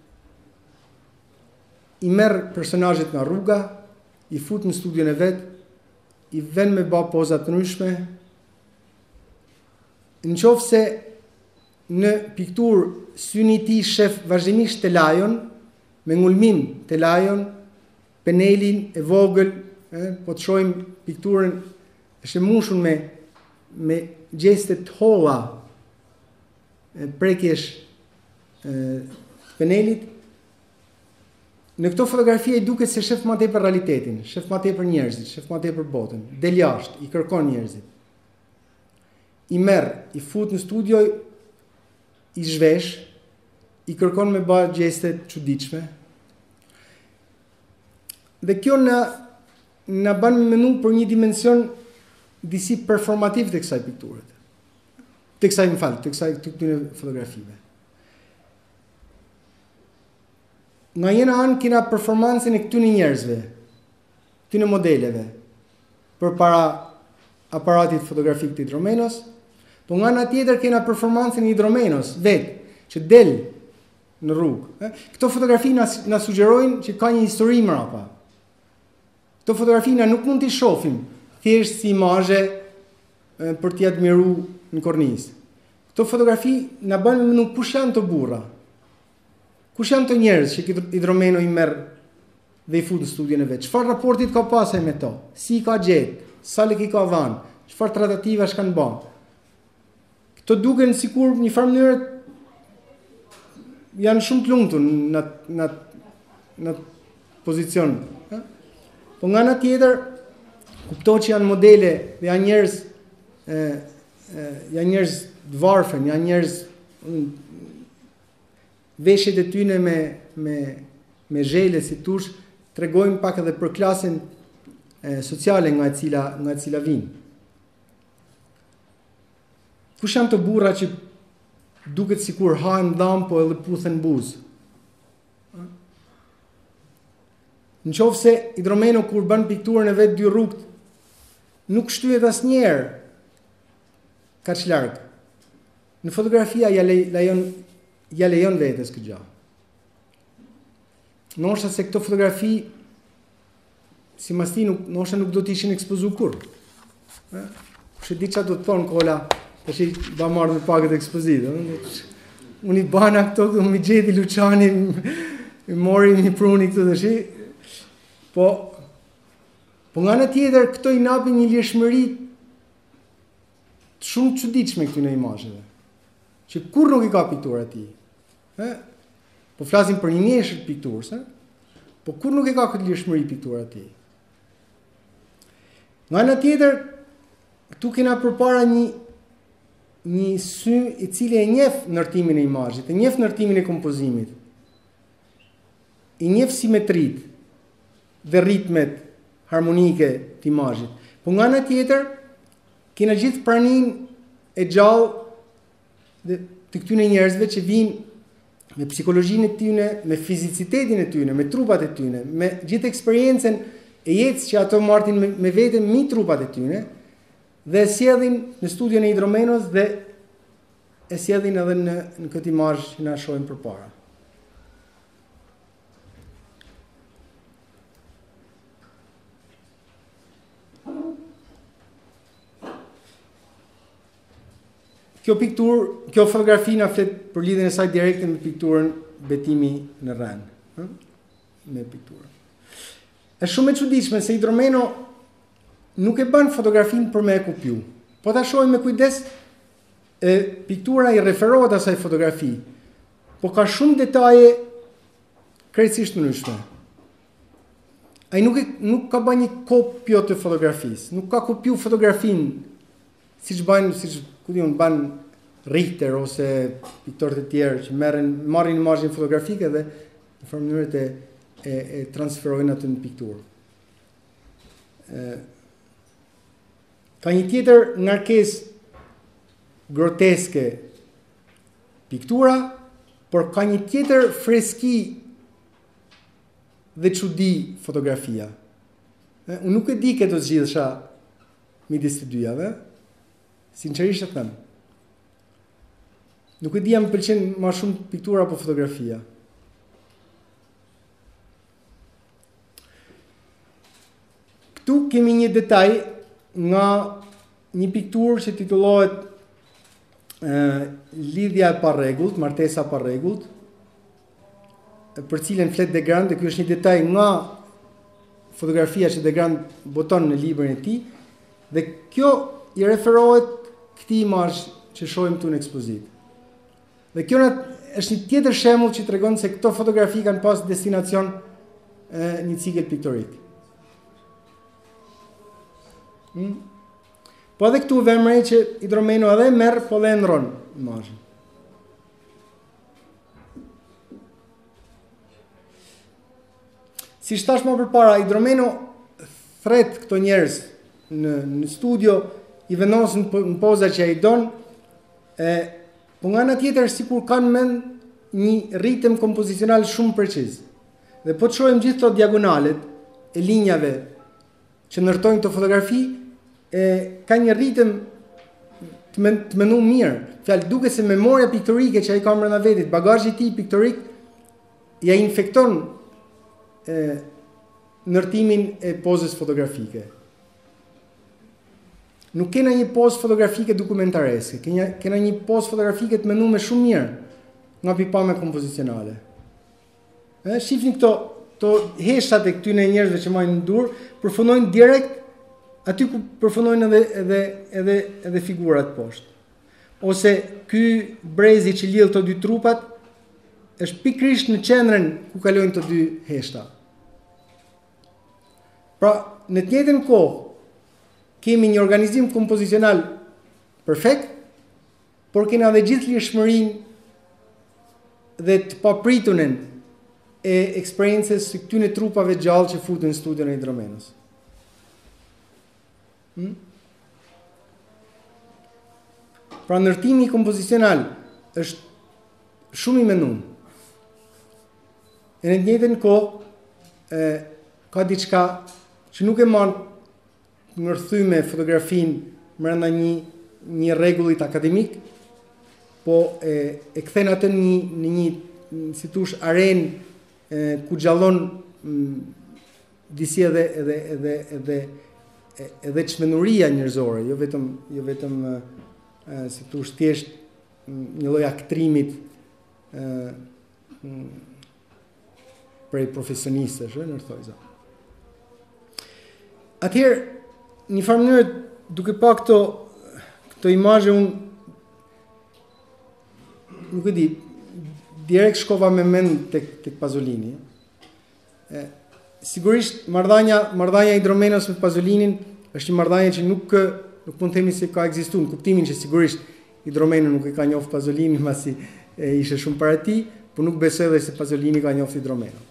I merr personazhet nga rruga, i fut në studion e vet, i vën me bë poza të ndryshme. Në qoftë se në pikturë syni i tij shef vazhdimisht telajon, me ngulmim telajon, penelin e vogël, eh, po të shohim pikturën është e mbushur me me gjeste të holla, eh, prekjesh eh, penelit. Në këto fotografi ai duket se shef më tepër realitetin, shef më tepër njerëzit, shef më tepër botën, del jashtë, i kërkon njerëzit. I merr, i fut në studio, i zhvesh, i kërkon me bë gjeste të çuditshme. Dhe kjo na na bën me mendu për një dimension disi performativ të kësaj pikture. Të kësaj, më fal, të kësaj të këtyre fotografive. Nga njëna anë kena performancën e këtyre njerëzve, këtyre modeleve, për para aparatit fotografik të Hidromenos, po nga ana tjetër kena performancën e Hidromenos vetë, që del në rrugë. Këto fotografi na, na sugjerojnë që ka një histori mbrapa. Këto fotografi na nuk mund t'i shohim thjesht si imazhe për t'i admiruar në kornizë. Këto fotografi na bën me nuk kush janë të burra. Kush janë të njerëz që Hidromeno i merr dhe i fut në studion e vet? Çfarë raportit ka pasur me to? Si i ka gjetë? Sa lek i ka dhënë? Çfarë tratativa s'kan bën? Këto duken sikur në një farë mënyrë janë shumë të lumtur në në në pozicion. Ha? Po nga ana tjetër kuptohet që janë modele dhe janë njerëz ë janë njerëz të varfër, janë njerëz veshjet e tyre me me me zhele si tush tregojnë pak edhe për klasën e, sociale nga e cila nga e cila vijnë. Kush janë të burra që duket sikur hajnë dham po edhe puthen buzë? Në qoftë se Hidromeno kur bën pikturën e vet dy rrugët nuk shtyhet asnjëherë kaq larg. Në fotografia ja lejon ja lejon vetes këtë gjë. Ndoshta se këto fotografi sipas tij nuk ndoshta nuk do të ishin ekspozuar kurrë. Ë? Kush e di çfarë do të thon Kola, tash i ba marrë me pakët ekspozitë, ëh. Unë i bana këto këtu mi gjeti Luçani, i mori një pruni këtu tash. Po po nga ana tjetër këto i napin një lirshmëri shumë çuditshme këtu në imazheve, që kur nuk i ka piktura e tij. Ë? Po flasim për një mjeshër të pikturës, ë? Po kur nuk i ka këtë lirshmëri piktura e tij. Nga ana tjetër, këtu kena përpara një një sy i cili e njeh ndërtimin e imazhit, e njeh ndërtimin e kompozimit. I njeh simetritë dhe ritmet harmonike të imazhit. Po nga ana tjetër, kena gjithë praninë e gjallë dhe të këtyre njerëzve që vijnë me psikologjinë e tyne, me fizicitetin e tyne, me trupat e tyne, me gjithë eksperiencen e jetës që ato martin me, me vete mi trupat e tyne, dhe sjedhin në studion e hidromenos dhe e sjedhin edhe në, në këtë imazh që na shohim përpara. Kjo pikturë, kjo fotografi na flet për lidhjen e saj direkte me pikturën Betimi në Ren, ëh, me pikturën. Është shumë e çuditshme se Hidromeno nuk e bën fotografinë për me e kopju. Po ta shohim me kujdes, e piktura i referohet asaj fotografi, po ka shumë detaje krejtësisht ndryshme. Ai nuk e, nuk ka bën një kopjo të fotografisë, nuk ka kopju fotografinë siç bën, siç ku diun ban Richter ose piktorët e tjerë që merren marrin imazhin fotografike dhe në formë mënyrë të e, e transferojnë atë në pikturë. Ë Ka një tjetër ngarkesë groteske piktura, por ka një tjetër freski dhe çudi fotografia. E, unë nuk e di këtë të zgjidhsha midis të dyjave. Sinqerisht e them. Nuk e di jam pëlqen më shumë piktura apo fotografia. Këtu kemi një detaj nga një pikturë që titullohet uh, Lidhja e parregullt, martesa e parregullt, për cilën flet De Grand, dhe ky është një detaj nga fotografia që De Grand boton në librin e tij, dhe kjo i referohet këtij imazh që shohim këtu në ekspozitë. Dhe kjo është një tjetër shembull që tregon se këto fotografi kanë pas destinacion e, një cikël piktorik. Hmm? Po edhe këtu vëmërej që Hidromeno edhe merr, po dhe ndron imazhin. Si thash më përpara, Hidromeno thret këto njerëz në, në studio, i vendosin në poza që ai don, e po nga ana tjetër sikur kanë mend një ritëm kompozicional shumë preciz. Dhe po të shohim gjithë këto diagonalet e linjave që ndërtojnë këto fotografi, e ka një ritëm të, men, të menuar mirë. Fjalë duke se memoria piktorike që ai ka brenda vetit, bagazhi i tij piktorik ja infekton e ndërtimin e pozës fotografike. Nuk kena një pozë fotografike dokumentareske, kena, kena një pozë fotografike të menuar shumë mirë nga pikpamja kompozicionale. E, shifni këto, këto heshtat e këtyre njerëzve që marrin në dur, përfundojnë direkt aty ku përfundojnë edhe edhe edhe edhe figurat poshtë. Ose ky brezi që lidh këto dy trupat është pikërisht në qendrën ku kalojnë të dy heshta. Pra, në të njëjtën kohë kemi një organizim kompozicional perfekt, por kena dhe gjithë lirshmërinë dhe të papritunën e eksperiencës së këtyre trupave gjallë që futen në studion e Hidromenos. Hmm? Pra ndërtimi kompozicional është shumë i menduar. E në të njëjtën kohë e, ka diçka që nuk e marr ngërthyme fotografinë brenda një një rregullit akademik, po e, e kthen atë në një, në një si thush arenë e, ku gjallon disi edhe edhe edhe edhe edhe çmenuria njerëzore, jo vetëm jo vetëm e, si thush thjesht një lloj aktrimit e, prej profesionistësh, ë, nërthojza. Atëherë, një farë mënyrë, duke pa këto, këto imazhe, unë nuk e di, direkt shkova me mend tek, tek Pasolini. E, sigurisht, marrëdhënia marrëdhënia e Hidromenos me Pasolinin është një marrëdhënie që nuk, nuk mund të themi se ka ekzistuar, në kuptimin që sigurisht Hidromeno nuk e ka njohur Pasolinin, pasi e ishte shumë para tij, por nuk besoj edhe se Pasolini ka njohur Hidromeno.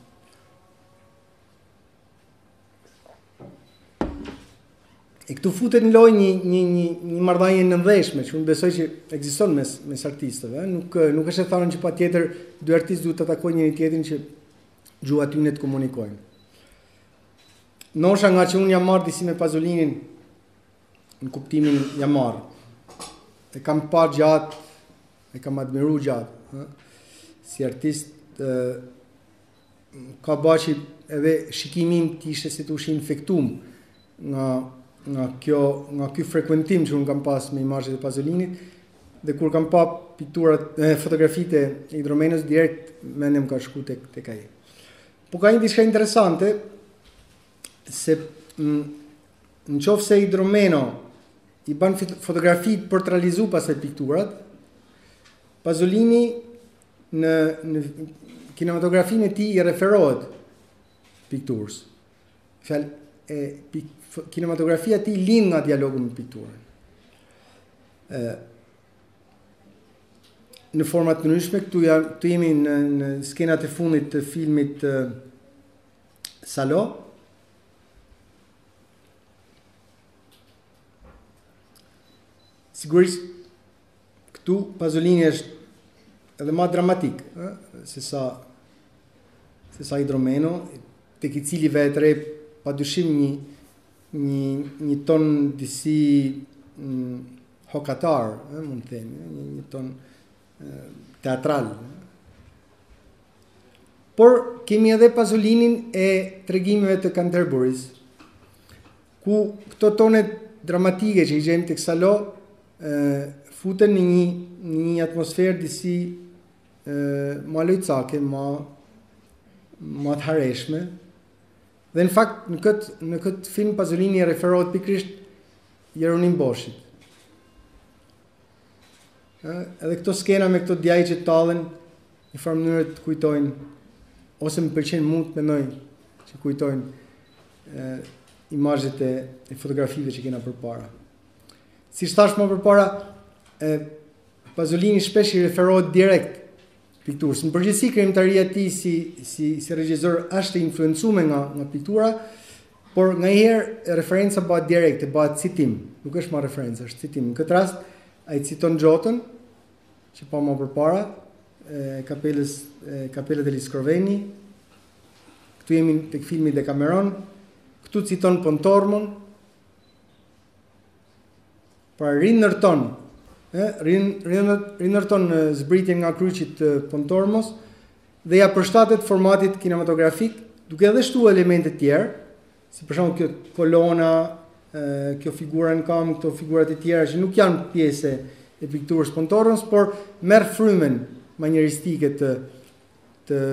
E këtu futet në lojë një, një, një, një marrëdhënie nëndeshme, që unë besoj që ekziston mes, mes artistëve. Nuk, nuk është e thënë që pa tjetër dy artistë duhet të takojnë njëri tjetrin që gjuha tyne të komunikojnë. Nosha nga që unë jam marrë disi me Pazolinin, në kuptimin jam marrë. E kam pa gjatë, e kam admiru gjatë. Ha? Si artist, e, ka bashi edhe shikimin të ishte si të ushi infektum nga, nga, kjo, nga kjo frekuentim që unë kam pas me imazhet e Pazolinit, dhe kur kam pa pikturat, e, fotografite e Hidromenos, direkt mendem ka shku tek, tek ai. Po ka një diçka interesante, se në qofë se Hidromeno i ban fotografit për të realizu pas e pikturat, Pazolini në, në kinematografinë e ti i referohet pikturës. Fjal, e, pik, kinematografia ti lind nga dialogu me pikturën. E, në format të ndryshme, këtu, ja, këtu jemi në, në skenat e fundit të filmit e, Salo. Sigurisht, këtu Pazolini është edhe ma dramatik, eh? se sa, se sa Hidromeno, tek i cili vetre pa dyshim një, një, një ton disi mm, hokatar, eh? mund të themi, një, një ton eh, teatral. Por kemi edhe Pazolinin e tregimeve të Canterbury's, ku këto tonet dramatike që i gjemë tek Salo, Uh, futen në një, një atmosferë disi uh, ma lojcake, ma, ma të hareshme. Dhe në fakt, në këtë, në këtë film Pazolini referohet pikrisht Jeronim Boshit. Uh, edhe këto skena me këto djaj që tallen, në farë mënyrë të kujtojnë, ose më pëlqen mund të mendoj që kujtojnë uh, imazhet e, e fotografive që kena përpara. Si shtash më përpara, Pazolini shpesh i referohet direkt pikturës. Në përgjithësi krijimtaria e tij si si si regjisor është influencuar nga nga piktura, por nganjëherë referenca bëhet direkte, bëhet citim, nuk është më referencë, është citim. Në këtë rast ai citon Gjotën, që pa më përpara, e kapelës e Kapela degli Scrovegni. Këtu jemi tek filmi Decameron. Këtu citon Pontormon. Pra rinërton, eh, rin, rin, rinërton zbritjen nga kryqit të Pontormos dhe ja përshtatet formatit kinematografik, duke edhe shtu elemente tjerë, si për shembull kjo kolona, eh, kjo figura në kam, këto figurat e tjera që nuk janë pjesë e pikturës Pontormos, por merr frymen manjeristike të të,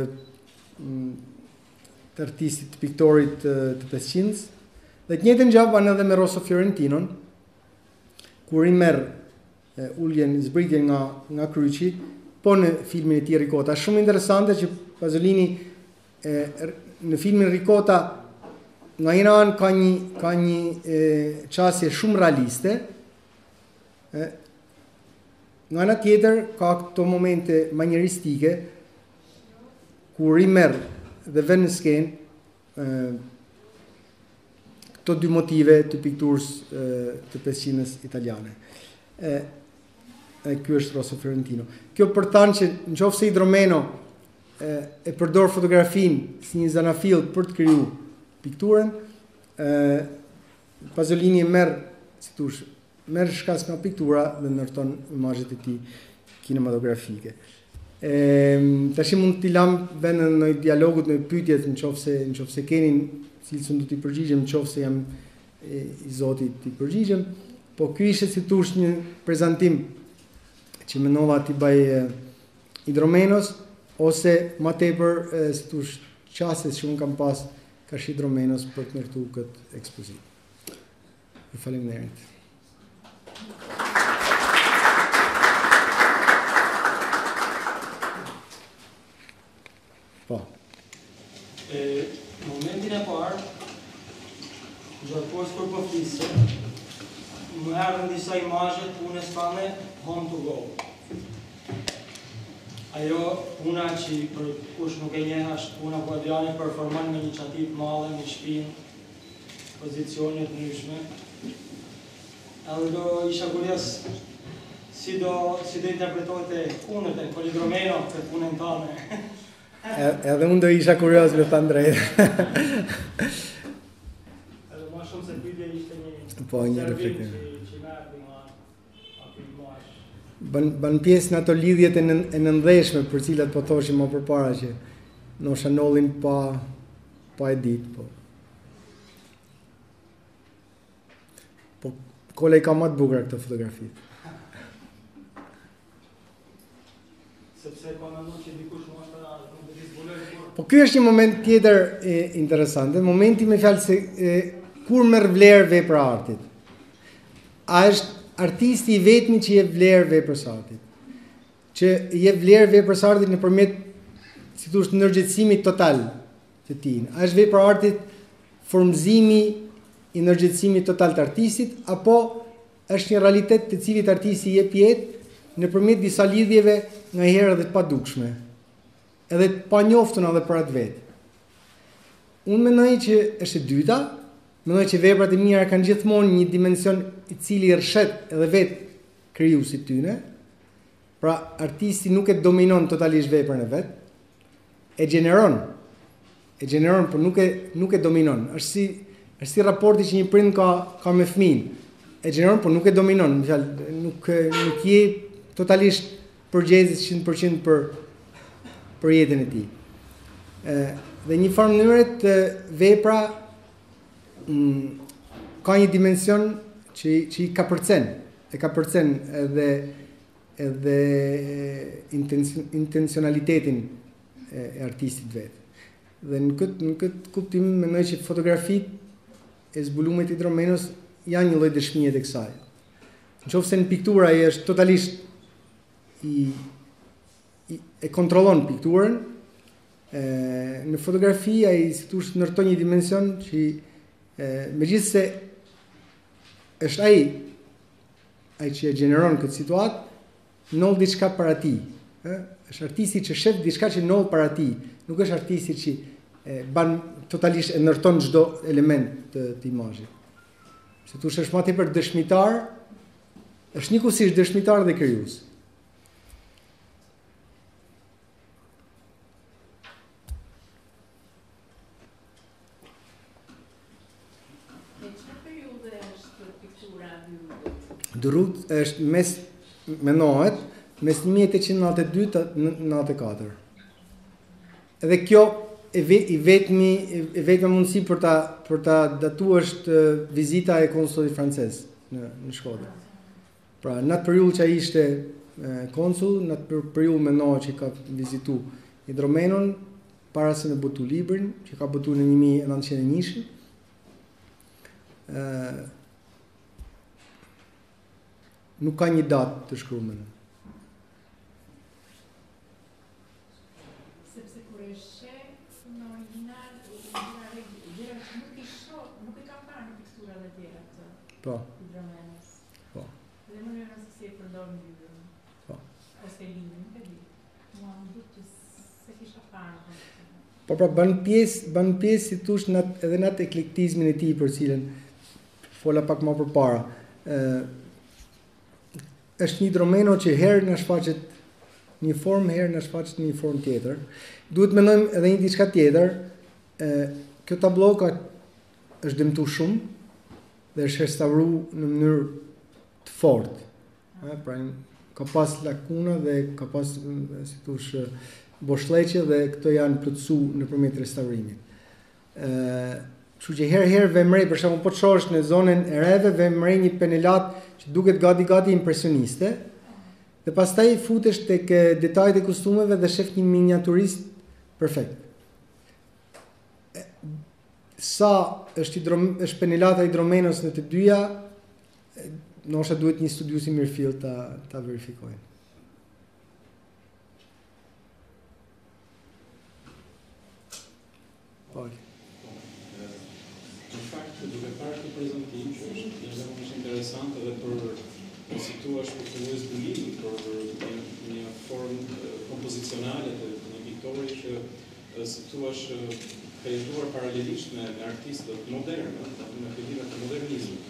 të artistit, të piktorit të, të pesëqind. Dhe të njëjtën gjë bën edhe me Rosso Fiorentinon, kur i merr uljen, zbritjen nga, nga kryqi, po në filmin e tij Ricota. Shumë interesante që Pazolini e, në filmin Ricota nga një anë ka një, ka një e, qasje shumë realiste, e, nga ana tjetër ka këto momente manjeristike, kur i merr dhe vën në skenë këto dy motive të pikturës e, të pesëqindës italiane. E, e ky është Rosso Fiorentino. Kjo për tanë që në qoftë se Hidromeno e, e përdor fotografinë si një zanafill për të kriju pikturën, e, Pazolini merr, si thush, merr shkas nga piktura dhe ndërton imazhet e tij kinematografike. E, tash mund t'i lam vendin në dialogut, në pyetjet, nëse nëse keni, cilësën du t'i përgjigjem, në qofë se jam e, i zotit t'i përgjigjem, po ky ishte si tush një prezantim që mendova t'i baj e, Hidromenos, ose ma tepër e, si tush qasjes që unë kam pas ka shi Hidromenos për të mërtu këtë ekspozit. Ju faleminderit. Po. E, në momentin e parë, gjatë kohës kur po flisë, më erdhën disa imazhe të punës tane Home to Go. Ajo puna që për kush nuk e njeh është puna ku Adriani performon me një çati të madhe, me shpinë, pozicione të ndryshme. Edhe do isha kurioz si do si do interpretohete kundërt e Polidromeno për punën tënde. Edhe unë do isha kurioz me ta drejtë. Edhe më shumë se pyetja ishte një po një reflektim. Që merrni nga aty bash. Bën bën pjesë në ato lidhjet e, nën, e nëndeshme për cilat po thoshim më përpara që nosha nollin pa pa e ditë, po. Po kolla i ka më të bukura këtë fotografitë. Sepse po mendon që dikush mos ta nuk do të zbulojë kur. Po ky është një moment tjetër e interesant, momenti me fjalë se e, kur merr vlerë vepra e artit. A është artisti i vetmi që jep vlerë veprës së artit? Që jep vlerë veprës së artit nëpërmjet, si thosh, ndërgjegjësimit total të tij. A është vepra e artit formëzimi i ndërgjegjësimit total të artistit, apo është një realitet të cilit artisti jep jetë nëpërmjet disa lidhjeve nga herë edhe të padukshme, edhe të panjoftuna edhe për atë vetë. Unë mendoj që është e dyta, mendoj që veprat e mira kanë gjithmonë një dimension i cili rrshet edhe vetë krijuesit tyne. Pra artisti nuk e dominon totalisht veprën e vet, e gjeneron, e gjeneron, por nuk e nuk e dominon. Është si është si raporti që një prind ka ka me fëmin. E gjeneron, por nuk e dominon, më fjalë, nuk nuk je totalisht përgjegjës njëqind për qind për për jetën e tij. Ë dhe një farë mënyre të vepra mm, ka një dimension që që i ka përcen, e ka përcen edhe edhe intencion, intencionalitetin e, e artistit vet. Dhe në këtë në këtë kuptim mendoj që fotografitë e zbuluar të Hidromenos janë një lloj dëshmie të kësaj. Nëse në piktura ai është totalisht i, i e kontrollon pikturën, e, në fotografi ai si thosh ndërton një dimension që megjithse është ai ai që e gjeneron këtë situatë, noll diçka para tij, ë? Është artisti që shef diçka që noll para tij, nuk është artisti që e ban totalisht e ndërton çdo element të, të imazhit. Se thosh është më tepër dëshmitar, është njëkohësisht dëshmitar dhe krijues. Durrut është mes, mendohet, mes një mijë e tetëqind e nëntëdhjetë e dy të nëntëdhjetë e katër. Edhe kjo e, ve, i vetmi e vetma mundësi për ta për ta datuar është vizita e konsullit francez në në Shkodër. Pra në atë periudhë që ai ishte konsull, në atë periudhë mendohet që ka vizitu Hidromenon para se me botu librin, që ka botu në një mijë e nëntëqind e një. ë Nuk ka një datë të shkruar. Sepse kur e sheh në original, nuk i shoh, nuk i ka parë në pikturat e tjera të Po. Hidromenos. Po. Dhe mënyra se si e përdor librin. Po. Ose librin, nuk e di. Mua më duket që se kisha parë. Po pra bën pjesë, bën pjesë si thosh në edhe në atë eklektizmin e tij për cilën fola pak më përpara. ë është një Hidromeno që herë na shfaqet një formë, herë na shfaqet një formë tjetër. Duhet mendojmë edhe një diçka tjetër. ë Kjo tablo ka është dëmtuar shumë dhe është restauruar në mënyrë të fortë. ë Pra ka pas lakuna dhe ka pas, si thosh, boshllëqe dhe këto janë plotësuar nëpërmjet restaurimit. ë Kështu që herë herë vemrej, për shembull, po të shohësh në zonën e Reve, vemrej një penelat që duket gati gati impresioniste, dhe pastaj futesh tek detajet e kostumeve dhe shef një miniaturist perfekt. Sa është hidrom, është penelata Hidromenos në të dyja, ndoshta duhet një studius i mirëfill ta ta verifikojë. Okay. Në fakt, duke parë këtë prezantim, që është një zemë është interesant edhe për të situash për të lojës zbulimi, për një, një formë kompozicionale të një piktori që situash ka jetuar paralelisht me, me artistët modernë, me fillimet të modernizmit.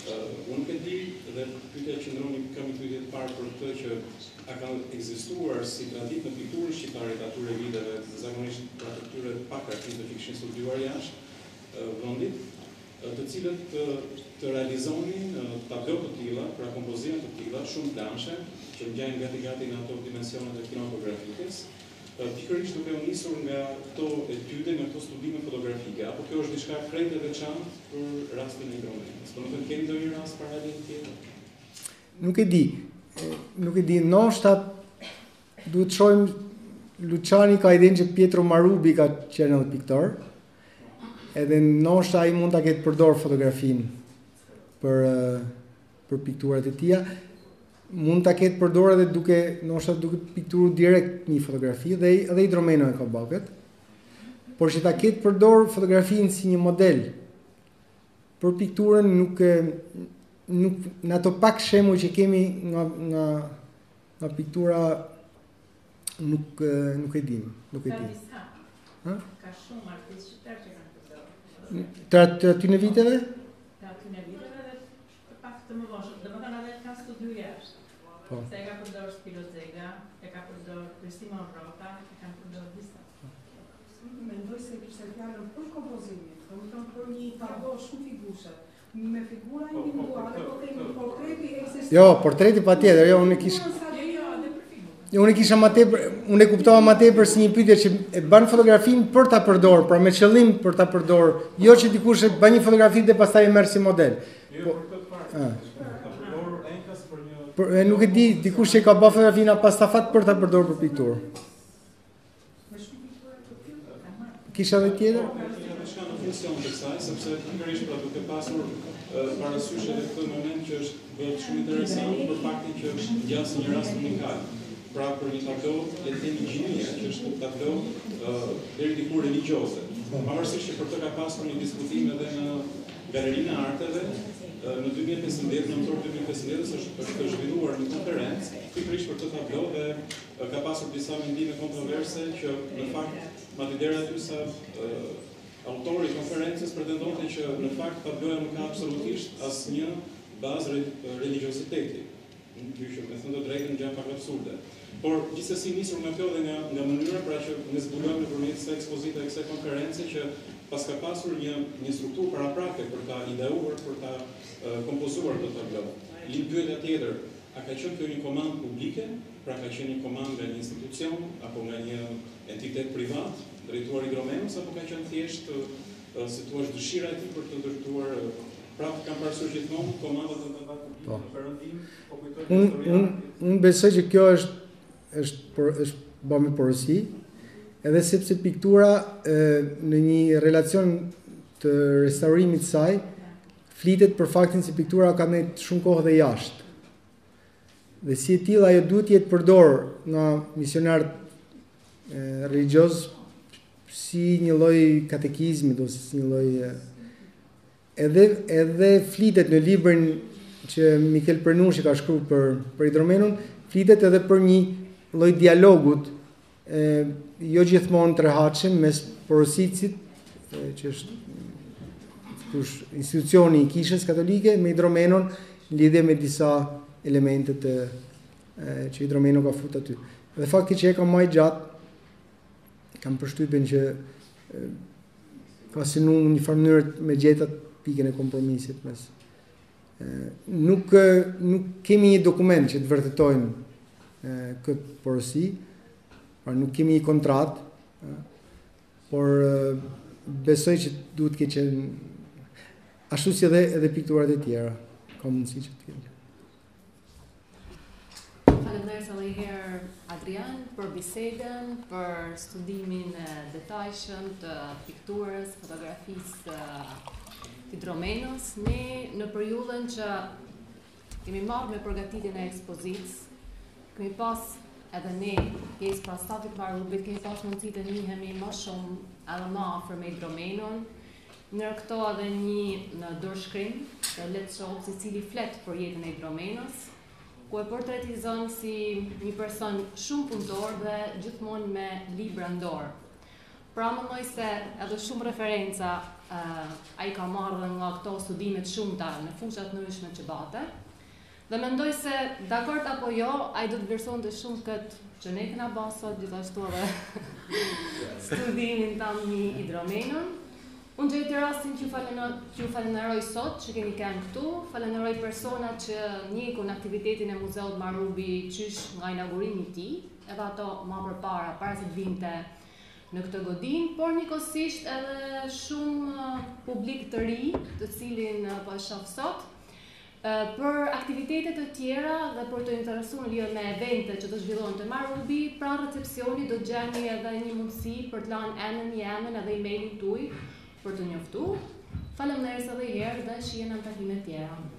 Uh, unë e di dhe pyetja qëndroni kam një pyetje të parë për këtë që a ka ekzistuar si traditë në pikturë shqiptare të atyre viteve, zakonisht për atyre pak artistë që kishin studiuar jashtë uh, vendit, uh, të cilët uh, të realizonin uh, tablo të tilla, pra kompozime të tilla, shumë planshe, që ngjajnë gati-gati në ato dimensionet e kinematografikës, uh, pikërisht duke u nisur nga këto etyde, nga këto studime fotografike, apo kjo është diçka krejt e veçantë për rastin e Hidromenës? Do të thënë kemi ndonjë rast paralel tjetër? Nuk e di. Nuk e di, ndoshta duhet të shohim Luciani ka idenë që Pietro Marubi ka qenë edhe piktor. Edhe ndoshta ai mund ta ketë përdor fotografinë për për pikturat e tija. Mund ta ketë përdor edhe duke ndoshta duke pikturu direkt një fotografi dhe edhe Hidromeno e ka bakët. Por që ta ketë përdor fotografinë si një model për pikturën nuk e nuk në ato pak shembuj që kemi nga nga nga piktura nuk nuk e dim, nuk e di. Ë? Ka shumë artistë shqiptar që kanë përdorur. Të aty në viteve? Të aty në viteve dhe të pak të më voshëm, domethënë edhe kanë studiu jashtë. Po. Se e ka përdorur Spinozega, e ka përdorur Simon Rota, e kanë përdorur disa. Mendoj se kishte fjalën për kompozimin, domethënë për një tablo shumë figushe. Me figura individuale, po kemi portreti ekzistent. Jo, portreti patjetër, jo unë kish Unë e kisha më tepër, unë e kuptova më tepër si një pyetje që e bën fotografinë për ta përdorur, pra me qëllim për ta përdorur, jo që dikush e bën një fotografi dhe pastaj e merr si model. Jo, për këtë fakt. Ta përdorur enkas për një Por e nuk e di, dikush që ka bërë fotografinë pas ta fat për ta përdorur për pikturë. Kisha edhe tjetër? Diçka në funksion të kësaj, sepse pikërisht pra duke pasur parasysh edhe këtë moment që është bëhet shumë interesant për faktin që ngjas një rast unikal. Pra për një tablo e themi gjinie, që është një tablo deri diku religjioze. Pavarësisht që për të ka pasur një diskutim edhe në Galerinë e Arteve, në dy mijë e pesëmbëdhjetë, në nëntor dy mijë e pesëmbëdhjetë është është zhvilluar një konferencë pikërisht për këtë tablo dhe ka pasur disa mendime kontroverse që në fakt madje deri aty sa autori i konferencës pretendonte që në fakt tabloja nuk ka absolutisht asnjë bazë religioziteti. Ky që me thënë të drejtën gjë pak absurde. Por gjithsesi nisur nga kjo dhe nga nga mënyra pra që ne zbulojmë nëpërmjet kësaj ekspozite dhe kësaj konference që pas ka pasur një një strukturë paraprake për ta ideuar, për ta uh, kompozuar këtë tablo. Një pyetja tjetër, a ka qenë kjo një komandë publike, pra ka qenë një komandë nga një institucion apo nga një entitet privat, drejtuar Hidromenos, apo ka qenë thjesht uh, si thua dëshira e tij për të ndërtuar uh, pra kam parasysh gjithmonë komandat e të publike në perëndim, po kujtoj historia. Unë besoj që kjo është është por, është bërë me porosi, edhe sepse piktura e, në një relacion të restaurimit saj flitet për faktin se piktura ka ne shumë kohë dhe jashtë. Dhe si e tillë ajo duhet të jetë përdorur nga misionarët religioz si një lloj katekizmi ose si një lloj edhe edhe flitet në librin që Mikel Pernushi ka shkruar për për Hidromenon, flitet edhe për një lloj dialogut e jo gjithmonë të rehatshëm mes porosicit, që është kush institucioni i Kishës Katolike me Hidromenon në lidhje me disa elemente të e, që Hidromeno ka futur aty. Dhe fakti që e kam më gjatë kam përshtypjen që e, ka synuar në një farë mënyrë me gjetat pikën e kompromisit mes. E, nuk nuk kemi një dokument që të vërtetojnë e, këtë porosi, pra nuk kemi një kontratë, e, por e, besoj që duhet të qenë ashtu si edhe edhe pikturat e tjera, ka mundësi që të kenë. Faleminderit edhe një herë Adrian për bisedën, për studimin e detajshëm të pikturës, fotografisë të Hidromenos. Ne në periudhën që kemi marrë me përgatitjen e ekspozitës, kemi pas edhe ne pjesë pra stafit Marubit, kemi pas mundësi të njihemi më shumë edhe më afër me Hidromenon. Ndër këto edhe një në dorëshkrim, dhe le të shohim se cili flet për jetën e Hidromenos, ku e portretizon si një person shumë punëtor dhe gjithmonë me libra në dorë. Pra mendoj se edhe shumë referenca uh, ai ka marrë nga këto studimet shumëta në fushat të ndryshme që bate. Dhe mendoj se dakord apo jo, ai do të vlerësonte shumë këtë që ne kena bërë sot, gjithashtu edhe studimin tanë një hidromenën. Unë gjejtë rastin që ju falenderoj sot që keni qenë këtu, falenderoj personat që njekun aktivitetin e Muzeut Marubi qysh nga inaugurimi i tij, edhe ato më përpara, para se të vinte në këtë godinë, por njëkohësisht edhe shumë publik të ri, të cilin po e shoh sot, për aktivitetet të tjera dhe për të interesuar lidhur me evente që do zhvillohen te Marubi, pra recepcioni do gjeni edhe një mundësi për të lënë emrin, emrin edhe emailin tuaj për të njoftuar. Faleminderit edhe një herë dhe shihen në takime tjera.